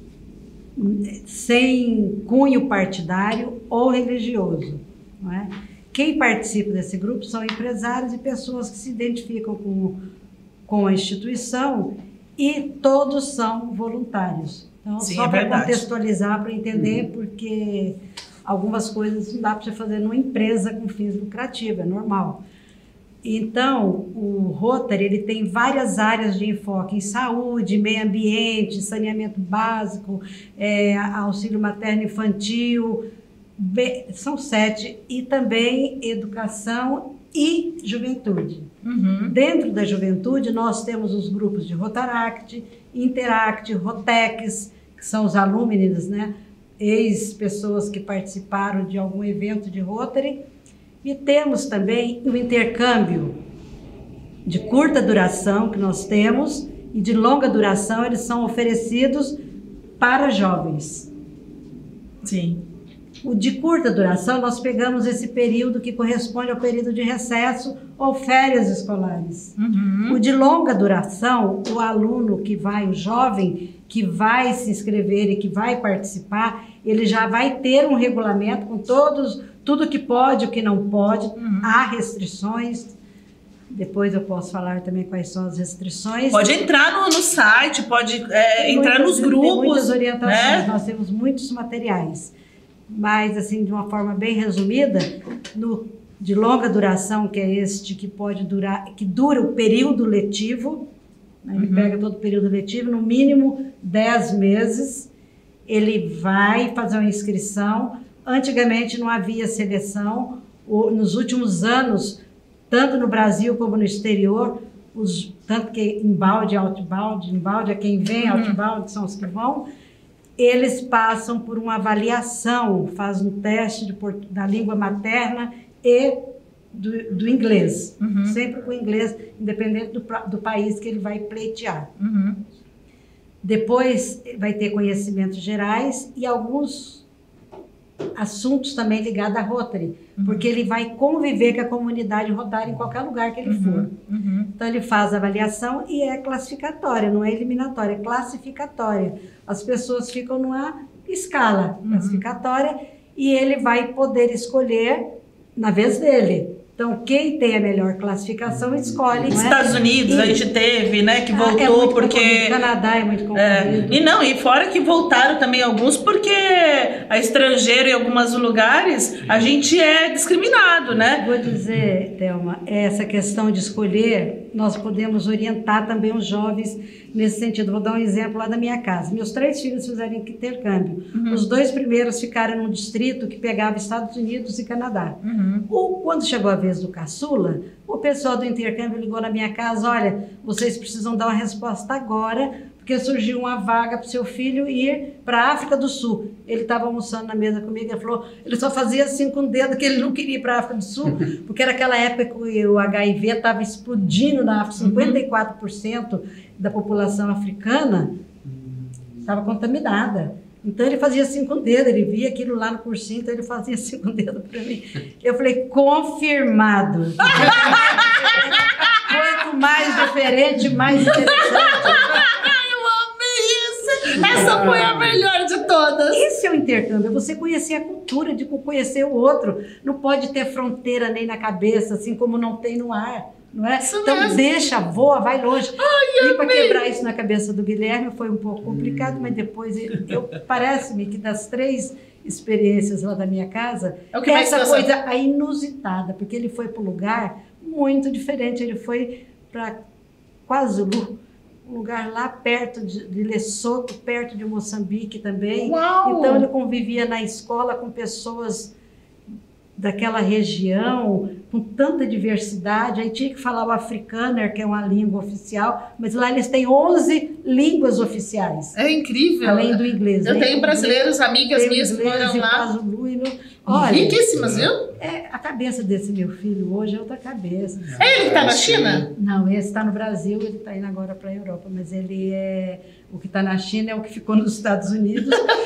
sem cunho partidário ou religioso, não é? Quem participa desse grupo são empresários e pessoas que se identificam com, com a instituição, e todos são voluntários. Então, Sim, só é para contextualizar, para entender, uhum. porque algumas coisas não dá para você fazer numa empresa com fins lucrativos, é normal. Então, o Rotary, ele tem várias áreas de enfoque em saúde, meio ambiente, saneamento básico, é, auxílio materno infantil, be, são sete, e também educação e juventude. Uhum. Dentro da juventude, nós temos os grupos de Rotaract, Interact, Rotex, que são os alumnos, né? Ex-pessoas que participaram de algum evento de Rotary. E temos também o intercâmbio de curta duração que nós temos, e de longa duração eles são oferecidos para jovens. Sim. O de curta duração nós pegamos esse período que corresponde ao período de recesso ou férias escolares. Uhum. O de longa duração, o aluno que vai, o jovem que vai se inscrever e que vai participar, ele já vai ter um regulamento com todos... tudo que pode, o que não pode, uhum. há restrições. Depois eu posso falar também quais são as restrições. Pode entrar no, no site, pode é, entrar muitas, nos grupos. Tem muitas orientações, né? Nós temos muitos materiais. Mas, assim, de uma forma bem resumida, no, de longa duração, que é este que pode durar, que dura o período letivo, né? Ele uhum. pega todo o período letivo, no mínimo dez meses, ele vai fazer uma inscrição. Antigamente não havia seleção, nos últimos anos, tanto no Brasil como no exterior, os tanto que inbound e outbound, inbound é quem vem, Uhum. outbound são os que vão, eles passam por uma avaliação, fazem um teste de, da língua materna e do, do inglês, Uhum. sempre com o inglês, independente do, do país que ele vai pleitear. Uhum. Depois vai ter conhecimentos gerais e alguns assuntos também ligados à Rotary, uhum. porque ele vai conviver com a comunidade Rotary em qualquer lugar que ele uhum. for. Uhum. Então ele faz a avaliação e é classificatória, não é eliminatória, é classificatória. As pessoas ficam numa escala uhum. classificatória e ele vai poder escolher na vez dele. Então, quem tem a melhor classificação escolhe. Estados é? Unidos, e, a gente teve, né, que ah, voltou é muito porque... concorrido. Canadá é muito concorrido. É, e não, e fora que voltaram também alguns porque a estrangeiro em alguns lugares a gente é discriminado, né? Vou dizer, Thelma, essa questão de escolher, nós podemos orientar também os jovens nesse sentido. Vou dar um exemplo lá da minha casa. Meus três filhos fizeram intercâmbio. Uhum. Os dois primeiros ficaram num distrito que pegava Estados Unidos e Canadá. Uhum. O, quando chegou a vez do caçula, o pessoal do intercâmbio ligou na minha casa, olha, vocês precisam dar uma resposta agora, porque surgiu uma vaga para o seu filho ir para a África do Sul. Ele estava almoçando na mesa comigo, ele falou, ele só fazia assim com o dedo que ele não queria ir para a África do Sul, porque era aquela época que o H I V estava explodindo na África, cinquenta e quatro por cento da população africana estava contaminada. Então ele fazia assim com o dedo, ele via aquilo lá no cursinho, então ele fazia assim com o dedo para mim. Eu falei, confirmado. Quanto mais diferente, mais interessante. Eu amei isso! Essa foi a melhor de todas. Esse é o intercâmbio, é você conhecer a cultura, de conhecer o outro. Não pode ter fronteira nem na cabeça, assim como não tem no ar. Não é? Isso então mesmo. Deixa, voa, vai longe. Ai, e para quebrar isso na cabeça do Guilherme foi um pouco complicado, mas depois eu parece-me que das três experiências lá da minha casa, é o que essa coisa a inusitada, porque ele foi para um lugar muito diferente, ele foi para KwaZulu, um lugar lá perto de, de Lesotho, perto de Moçambique também. Uau. Então ele convivia na escola com pessoas daquela região, com tanta diversidade, aí tinha que falar o afrikaner, que é uma língua oficial, mas lá eles têm onze línguas oficiais. É incrível. Além do inglês. Eu né? tenho brasileiros, amigas minhas que moram lá. Olha, riquíssimas, viu? É, a cabeça desse meu filho hoje é outra cabeça. É ele que está na China? Não, esse está no Brasil, ele está indo agora para a Europa, mas ele é... O que está na China é o que ficou nos Estados Unidos.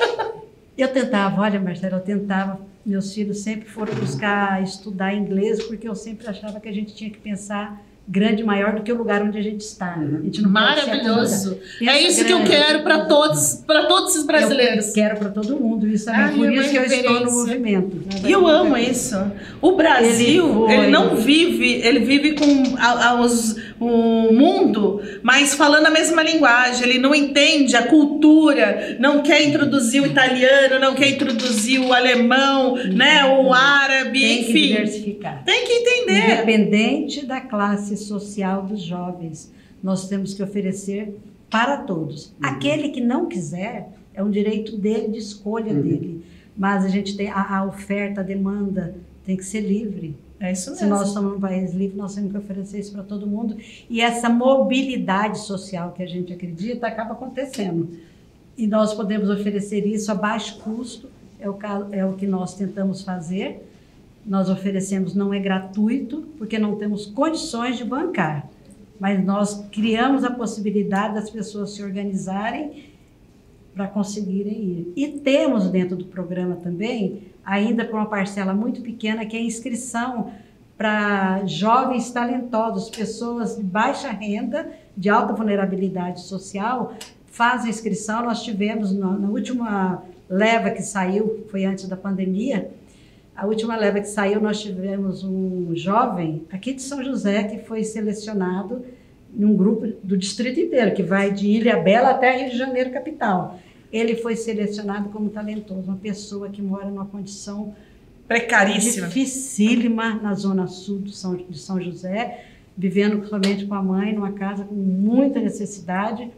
Eu tentava, olha, Marcela, eu tentava... Meus filhos sempre foram buscar estudar inglês, porque eu sempre achava que a gente tinha que pensar grande, maior do que o lugar onde a gente está. A gente não maravilhoso. É isso que eu quero para todos, para todos esses brasileiros. Eu quero para todo mundo isso também. Ai, Por é isso que eu referência. estou no movimento. E eu amo isso. O Brasil, ele, ele não vive, ele vive com a, a, os, o mundo, mas falando a mesma linguagem. Ele não entende a cultura, não quer introduzir o italiano, não quer introduzir o alemão, né, o árabe, Tem enfim. que diversificar. Tem que entender. Independente da classe social dos jovens, nós temos que oferecer para todos. Uhum. Aquele que não quiser, é um direito dele, de escolha uhum. dele. Mas a gente tem a, a oferta, a demanda, tem que ser livre. É isso mesmo. Se nós somos um país livre, nós temos que oferecer isso para todo mundo. E essa mobilidade social que a gente acredita acaba acontecendo. E nós podemos oferecer isso a baixo custo, é o, é o que nós tentamos fazer. Nós oferecemos, não é gratuito, porque não temos condições de bancar. Mas nós criamos a possibilidade das pessoas se organizarem para conseguirem ir. E temos dentro do programa também, ainda para uma parcela muito pequena, que é a inscrição para jovens talentosos, pessoas de baixa renda, de alta vulnerabilidade social, fazem inscrição. Nós tivemos, na, na última leva que saiu, foi antes da pandemia, a última leva que saiu, nós tivemos um jovem aqui de São José que foi selecionado num grupo do distrito inteiro, que vai de Ilhabela até Rio de Janeiro, capital. Ele foi selecionado como talentoso, uma pessoa que mora numa condição precaríssima, dificílima na zona sul de São, de São José, vivendo somente com a mãe, numa casa com muita necessidade.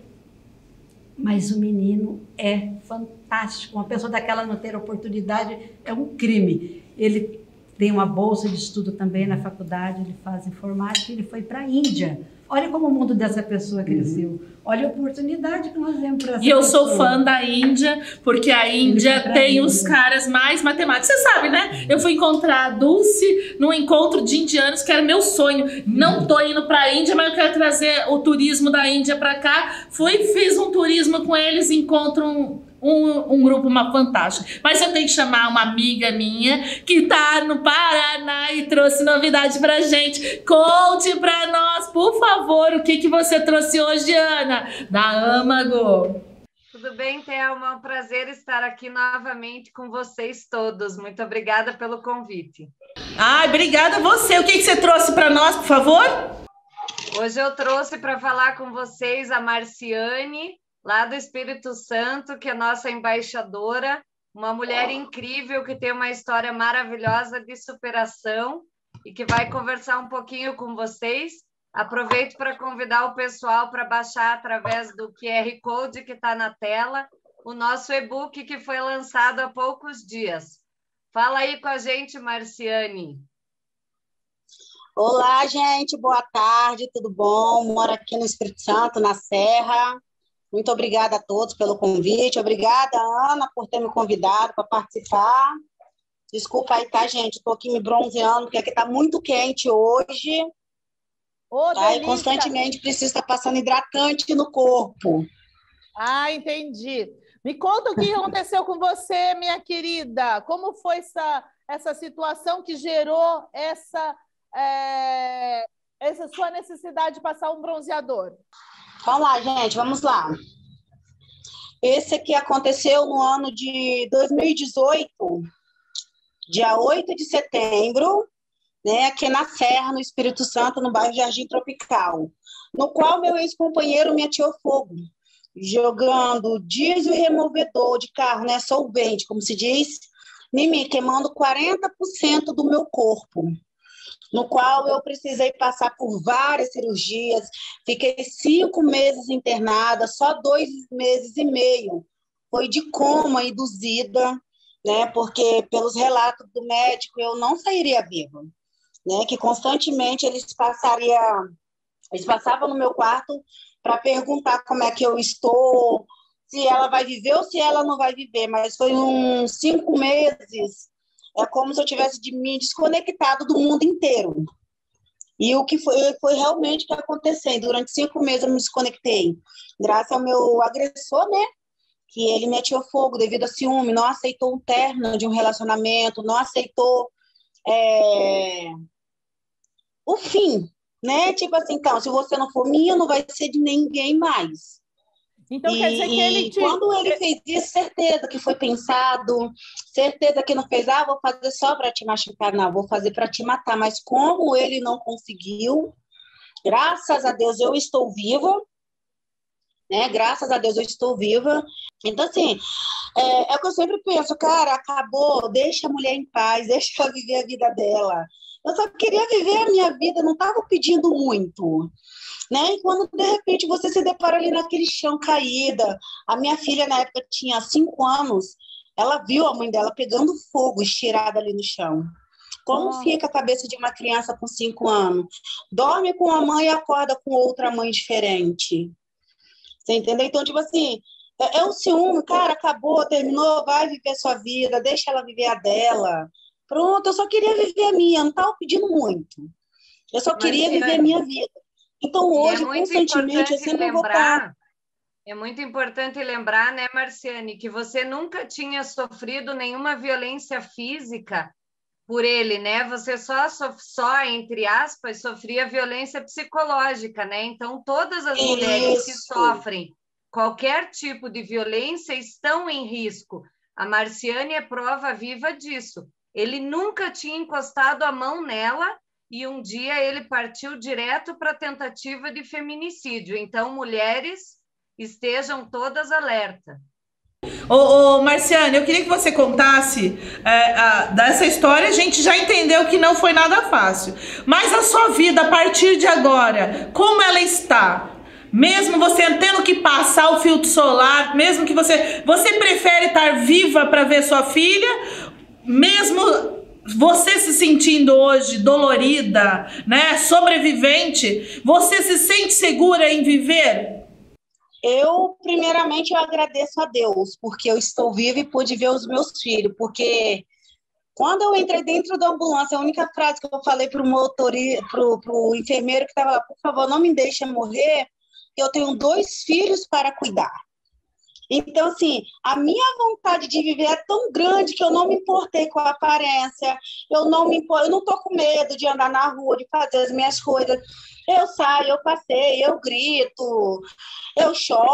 Mas o menino é fantástico. Uma pessoa daquela não ter oportunidade é um crime. Ele tem uma bolsa de estudo também na faculdade, ele faz informática, ele foi para a Índia. Olha como o mundo dessa pessoa cresceu. Uhum. Olha a oportunidade que nós demos para essa E eu pessoa. sou fã da Índia, porque a Índia tem os caras mais matemáticos. Você sabe, né? Eu fui encontrar a Dulce num encontro de indianos, que era meu sonho. Não tô indo para a Índia, mas eu quero trazer o turismo da Índia para cá. Fui, fiz um turismo com eles, encontro um... Um, um grupo uma fantástico. Mas eu tenho que chamar uma amiga minha que tá no Paraná e trouxe novidade pra gente. Conte pra nós, por favor, o que, que você trouxe hoje, Ana, da Âmago. Tudo bem, Thelma? É um prazer estar aqui novamente com vocês todos. Muito obrigada pelo convite. Ai, obrigada a você. O que, que você trouxe pra nós, por favor? Hoje eu trouxe para falar com vocês a Marciane, lá do Espírito Santo, que é nossa embaixadora, uma mulher incrível que tem uma história maravilhosa de superação e que vai conversar um pouquinho com vocês. Aproveito para convidar o pessoal para baixar através do Q R Code que está na tela o nosso e-book que foi lançado há poucos dias. Fala aí com a gente, Marciane. Olá, gente, boa tarde, tudo bom? Moro aqui no Espírito Santo, na Serra. Muito obrigada a todos pelo convite. Obrigada, Ana, por ter me convidado para participar. Desculpa aí, tá, gente? Estou aqui me bronzeando, porque aqui está muito quente hoje. Ô, tá? E constantemente preciso estar passando hidratante no corpo. Ah, entendi. Me conta o que aconteceu com você, minha querida. Como foi essa, essa situação que gerou essa, é, essa sua necessidade de passar um bronzeador? Vamos lá, gente, vamos lá. Esse aqui aconteceu no ano de dois mil e dezoito, dia oito de setembro, né, aqui na Serra, no Espírito Santo, no bairro Jardim Tropical, no qual meu ex-companheiro me ateou fogo, jogando diesel e removedor de carro, né, solvente, como se diz, em mim, queimando quarenta por cento do meu corpo, no qual eu precisei passar por várias cirurgias, fiquei cinco meses internada, só dois meses e meio foi de coma induzida, né, porque pelos relatos do médico eu não sairia viva, né, que constantemente eles passariam, eles passavam no meu quarto para perguntar como é que eu estou, se ela vai viver ou se ela não vai viver, mas foi uns cinco meses. É como se eu tivesse de mim desconectado do mundo inteiro. E o que foi, foi realmente o que aconteceu. Durante cinco meses eu me desconectei. Graças ao meu agressor, né? Que ele me ateou fogo devido a ciúme, não aceitou um término de um relacionamento, não aceitou é, o fim, né? Tipo assim, então, se você não for minha, não vai ser de ninguém mais. Então, e, quer dizer que ele te... quando ele fez isso, certeza que foi pensado, certeza que não fez, ah, vou fazer só para te machucar, não, vou fazer para te matar. Mas como ele não conseguiu, graças a Deus eu estou viva, né? Graças a Deus eu estou viva. Então, assim, é, é o que eu sempre penso, cara, acabou, deixa a mulher em paz, deixa ela viver a vida dela. Eu só queria viver a minha vida, não estava pedindo muito. Né? E quando, de repente, você se depara ali naquele chão caída. A minha filha, na época, tinha cinco anos. Ela viu a mãe dela pegando fogo, estirada ali no chão. Como oh. fica a cabeça de uma criança com cinco anos? Dorme com a mãe e acorda com outra mãe diferente. Você entendeu? Então, tipo assim, é, é um ciúme. Cara, acabou, terminou, vai viver sua vida, deixa ela viver a dela. Pronto, eu só queria viver a minha, não estava pedindo muito. Eu só queria Mas, viver a minha vida. Então, hoje, é constantemente, eu sempre vou estar... É muito importante lembrar, né, Marciane, que você nunca tinha sofrido nenhuma violência física por ele, né? Você só, só entre aspas, sofria violência psicológica, né? Então, todas as Isso. mulheres que sofrem qualquer tipo de violência estão em risco. A Marciane é prova viva disso. Ele nunca tinha encostado a mão nela, e um dia ele partiu direto para a tentativa de feminicídio. Então, mulheres, estejam todas alerta. Ô, ô, Marciane, eu queria que você contasse é, a, dessa história. A gente já entendeu que não foi nada fácil. Mas a sua vida, a partir de agora, como ela está? Mesmo você tendo que passar o filtro solar, mesmo que você... Você prefere estar viva para ver sua filha, mesmo... você se sentindo hoje dolorida, né, sobrevivente, você se sente segura em viver? Eu, primeiramente, eu agradeço a Deus, porque eu estou viva e pude ver os meus filhos, porque quando eu entrei dentro da ambulância, a única frase que eu falei para o motorista, para o enfermeiro que estava lá, por favor, não me deixe morrer, eu tenho dois filhos para cuidar. Então, assim, a minha vontade de viver é tão grande que eu não me importei com a aparência, eu não me impor... eu não tô com medo de andar na rua, de fazer as minhas coisas. Eu saio, eu passei, eu grito, eu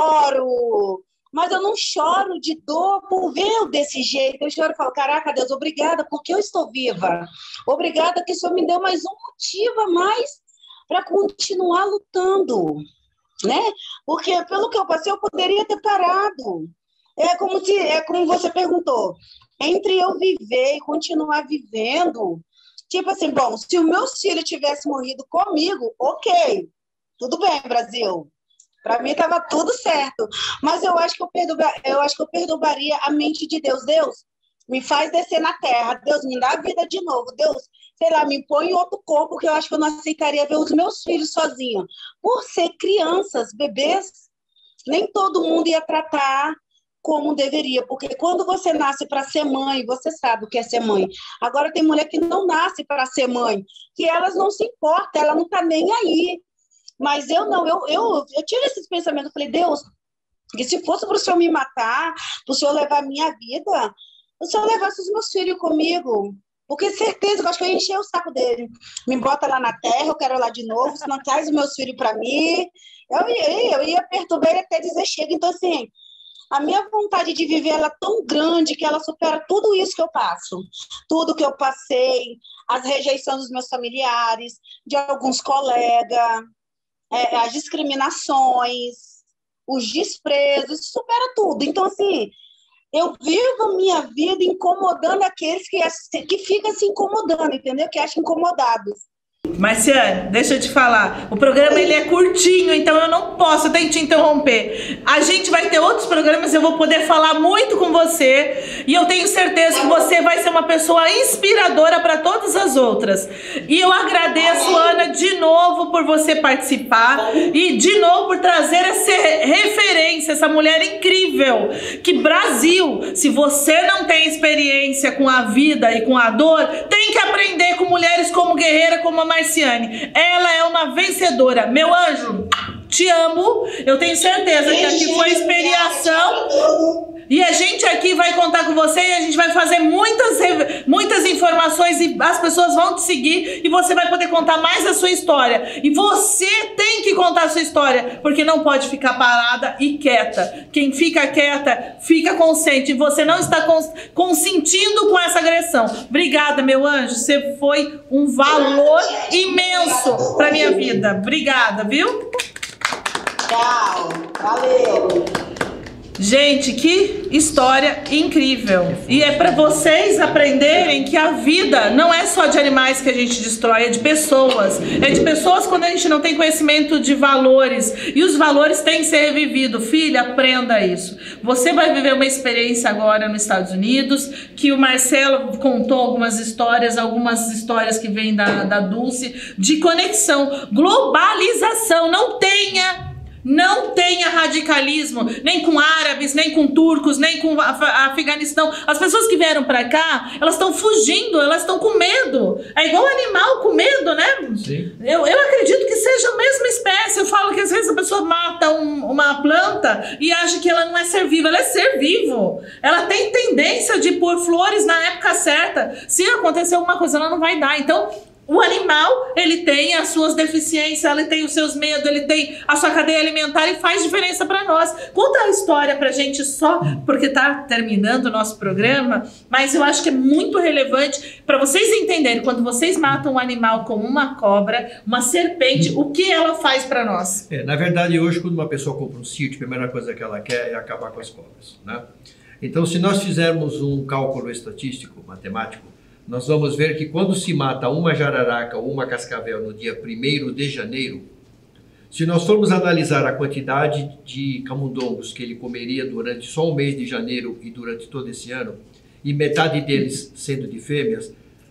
choro, mas eu não choro de dor por ver eu desse jeito. Eu choro e falo, caraca, Deus, obrigada, porque eu estou viva. Obrigada que o Senhor me deu mais um motivo a mais para continuar lutando. Né? Porque pelo que eu passei, eu poderia ter parado. É como se, é como você perguntou, entre eu viver e continuar vivendo, tipo assim, bom, se o meu filho tivesse morrido comigo, ok, tudo bem, Brasil. Para mim estava tudo certo. Mas eu acho que eu, perdoa, eu acho que eu perdoaria a mente de Deus. Deus, me faz descer na terra. Deus, me dá a vida de novo. Deus, sei lá, me põe em outro corpo, que eu acho que eu não aceitaria ver os meus filhos sozinhos. Por ser crianças, bebês, nem todo mundo ia tratar como deveria, porque quando você nasce para ser mãe, você sabe o que é ser mãe. Agora tem mulher que não nasce para ser mãe, que elas não se importam, ela não está nem aí. Mas eu não, eu, eu, eu tive esses pensamentos, eu falei, Deus, que se fosse para o Senhor me matar, para o Senhor levar a minha vida, o Senhor levasse os meus filhos comigo. Porque certeza, eu acho que eu ia encher o saco dele. Me bota lá na terra, eu quero lá de novo, se não traz os meus filhos para mim. Eu ia, eu ia perturbar ele até dizer chega. Então, assim, a minha vontade de viver ela é tão grande que ela supera tudo isso que eu passo. Tudo que eu passei, as rejeições dos meus familiares, de alguns colegas, é, as discriminações, os desprezos, supera tudo. Então, assim, eu vivo a minha vida incomodando aqueles que, que ficam se incomodando, entendeu? Que acham incomodados. Marciane, deixa eu te falar, o programa ele é curtinho, então eu não posso, eu tenho que te interromper. A gente vai ter outros programas, eu vou poder falar muito com você e eu tenho certeza que você vai ser uma pessoa inspiradora para todas as outras. E eu agradeço, Ana, de novo por você participar e de novo por trazer essa referência, essa mulher incrível. Que Brasil, se você não tem experiência com a vida e com a dor, tem que aprender com mulheres como guerreira, como a Marciane. Ela é uma vencedora. Meu anjo, te amo. Eu tenho certeza que aqui foi inspiração. E a gente aqui vai contar com você e a gente vai fazer muitas, muitas informações e as pessoas vão te seguir e você vai poder contar mais a sua história. E você tem que contar a sua história, porque não pode ficar parada e quieta. Quem fica quieta, fica consciente. E você não está cons consentindo com essa agressão. Obrigada, meu anjo. Você foi um valor imenso para minha vida. Obrigada, viu? Tchau. Valeu. Gente, que história incrível. E é para vocês aprenderem que a vida não é só de animais que a gente destrói, é de pessoas. É de pessoas quando a gente não tem conhecimento de valores. E os valores têm que ser revividos. Filha, aprenda isso. Você vai viver uma experiência agora nos Estados Unidos, que o Marcelo contou algumas histórias, algumas histórias que vêm da, da Dulce, de conexão, globalização. Não tenha... Não tenha radicalismo, nem com árabes, nem com turcos, nem com Af Afeganistão. As pessoas que vieram pra cá, elas estão fugindo, elas estão com medo. É igual animal com medo, né? Sim. Eu, eu acredito que seja a mesma espécie. Eu falo que às vezes a pessoa mata um, uma planta e acha que ela não é ser vivo. Ela é ser vivo. Ela tem tendência de pôr flores na época certa. Se acontecer alguma coisa, ela não vai dar. Então... o animal, ele tem as suas deficiências, ele tem os seus medos, ele tem a sua cadeia alimentar e faz diferença para nós. Conta a história pra gente só, porque tá terminando o nosso programa, mas eu acho que é muito relevante para vocês entenderem, quando vocês matam um animal como uma cobra, uma serpente, o que ela faz para nós. É, na verdade, hoje, quando uma pessoa compra um sítio, a primeira coisa que ela quer é acabar com as cobras, né? Então, se nós fizermos um cálculo estatístico, matemático, nós vamos ver que quando se mata uma jararaca ou uma cascavel no dia primeiro de janeiro, se nós formos analisar a quantidade de camundongos que ele comeria durante só o mês de janeiro e durante todo esse ano, e metade deles sendo de fêmeas,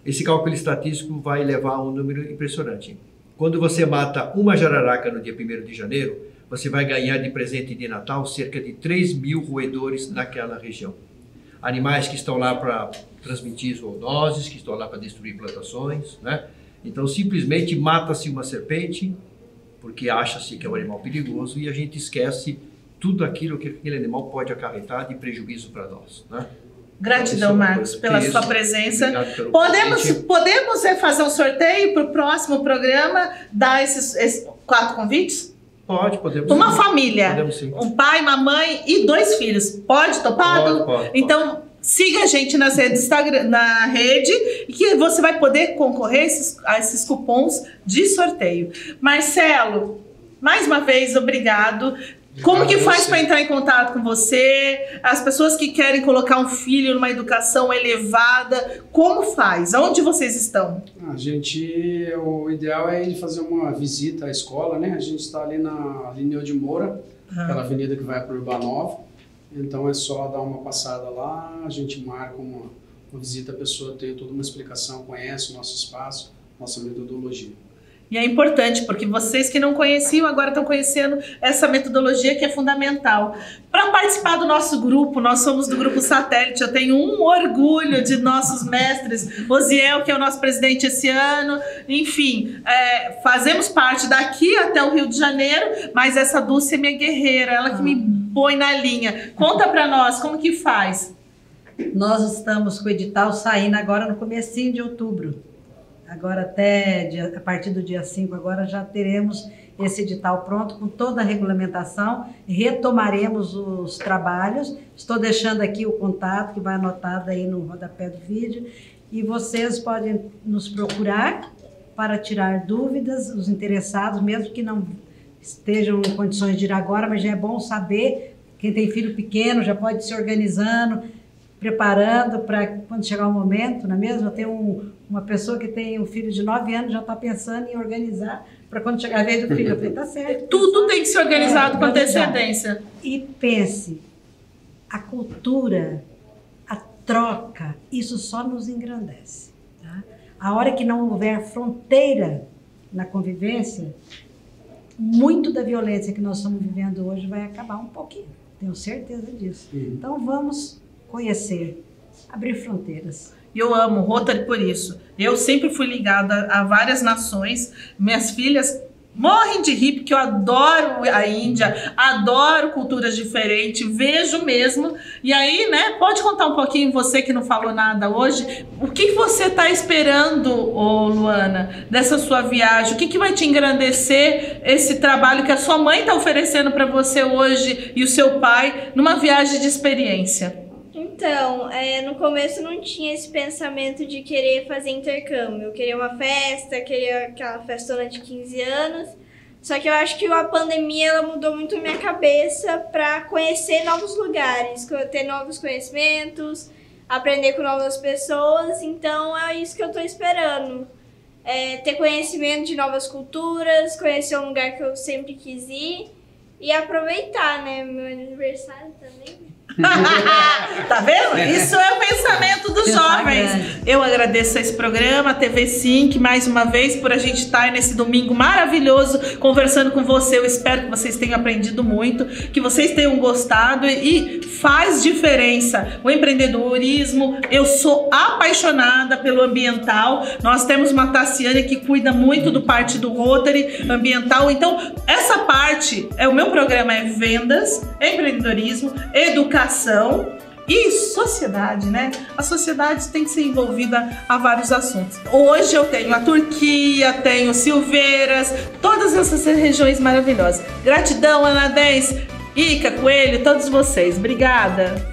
esse cálculo estatístico vai levar a um número impressionante. Quando você mata uma jararaca no dia primeiro de janeiro, você vai ganhar de presente de Natal cerca de três mil roedores naquela região. Animais que estão lá para transmitir zoonoses, que estão lá para destruir plantações, né? Então, simplesmente mata-se uma serpente, porque acha-se que é um animal perigoso, e a gente esquece tudo aquilo que aquele animal pode acarretar de prejuízo para nós, né? Gratidão, Marcos, pela sua presença. Podemos, podemos fazer um sorteio para o próximo programa, dar esses, esses quatro convites? Pode, podemos. Uma sim. família, Podemos, sim. um pai, uma mãe e dois filhos. Pode, topado? Pode, pode, então, pode. Siga a gente nas redes Instagram, na rede, e que você vai poder concorrer a esses, a esses cupons de sorteio. Marcelo, mais uma vez, obrigado. Como que faz para entrar em contato com você? As pessoas que querem colocar um filho numa educação elevada, como faz? Onde vocês estão? A gente, o ideal é ele fazer uma visita à escola, né? A gente está ali na Lineu de Moura, uhum. aquela avenida que vai para o Urbanova. Então é só dar uma passada lá, a gente marca uma, uma visita, a pessoa tem toda uma explicação, conhece o nosso espaço, nossa metodologia. E é importante, porque vocês que não conheciam, agora estão conhecendo essa metodologia que é fundamental. Para participar do nosso grupo, nós somos do Grupo Satélite, eu tenho um orgulho de nossos mestres, Osiel, que é o nosso presidente esse ano, enfim, é, fazemos parte daqui até o Rio de Janeiro, mas essa Dulce é minha guerreira, ela que me põe na linha. Conta para nós, como que faz? Nós estamos com o edital saindo agora no comecinho de outubro. Agora até dia, a partir do dia cinco agora já teremos esse edital pronto com toda a regulamentação, retomaremos os trabalhos, estou deixando aqui o contato que vai anotado aí no rodapé do vídeo e vocês podem nos procurar para tirar dúvidas, os interessados, mesmo que não estejam em condições de ir agora, mas já é bom saber, quem tem filho pequeno já pode ir se organizando, preparando para quando chegar o momento, não é mesmo? Eu tenho um, uma pessoa que tem um filho de nove anos, já está pensando em organizar para quando chegar a vez do filho. Eu falei, tá certo. Tudo tem que ser organizado é, com antecedência. E pense, a cultura, a troca, isso só nos engrandece. Tá? A hora que não houver fronteira na convivência, muito da violência que nós estamos vivendo hoje vai acabar um pouquinho. Tenho certeza disso. Uhum. Então vamos conhecer, abrir fronteiras. Eu amo o Rotary por isso. Eu sempre fui ligada a várias nações. Minhas filhas morrem de rir, porque eu adoro a Índia, adoro culturas diferentes, vejo mesmo. E aí, né, pode contar um pouquinho, você que não falou nada hoje, o que você está esperando, ô Luana, dessa sua viagem? O que, que vai te engrandecer esse trabalho que a sua mãe está oferecendo para você hoje e o seu pai numa viagem de experiência? Então, é, no começo não tinha esse pensamento de querer fazer intercâmbio. Eu queria uma festa, queria aquela festona de quinze anos. Só que eu acho que a pandemia ela mudou muito a minha cabeça para conhecer novos lugares, ter novos conhecimentos, aprender com novas pessoas. Então é isso que eu estou esperando. É, ter conhecimento de novas culturas, conhecer um lugar que eu sempre quis ir e aproveitar, né? Meu aniversário também. Tá vendo? Isso é o pensamento dos jovens. Eu agradeço a esse programa, a T V cinco, mais uma vez, por a gente estar nesse domingo maravilhoso conversando com você. Eu espero que vocês tenham aprendido muito, que vocês tenham gostado e faz diferença o empreendedorismo. Eu sou apaixonada pelo ambiental. Nós temos uma Tassiane que cuida muito do parte do Rotary ambiental. Então, essa parte, é o meu programa é vendas, empreendedorismo, educação e sociedade, né? A sociedade tem que ser envolvida a vários assuntos. Hoje eu tenho a Turquia, tenho Silveiras, todas essas regiões maravilhosas. Gratidão, Ana dez, Ica, Coelho, todos vocês. Obrigada.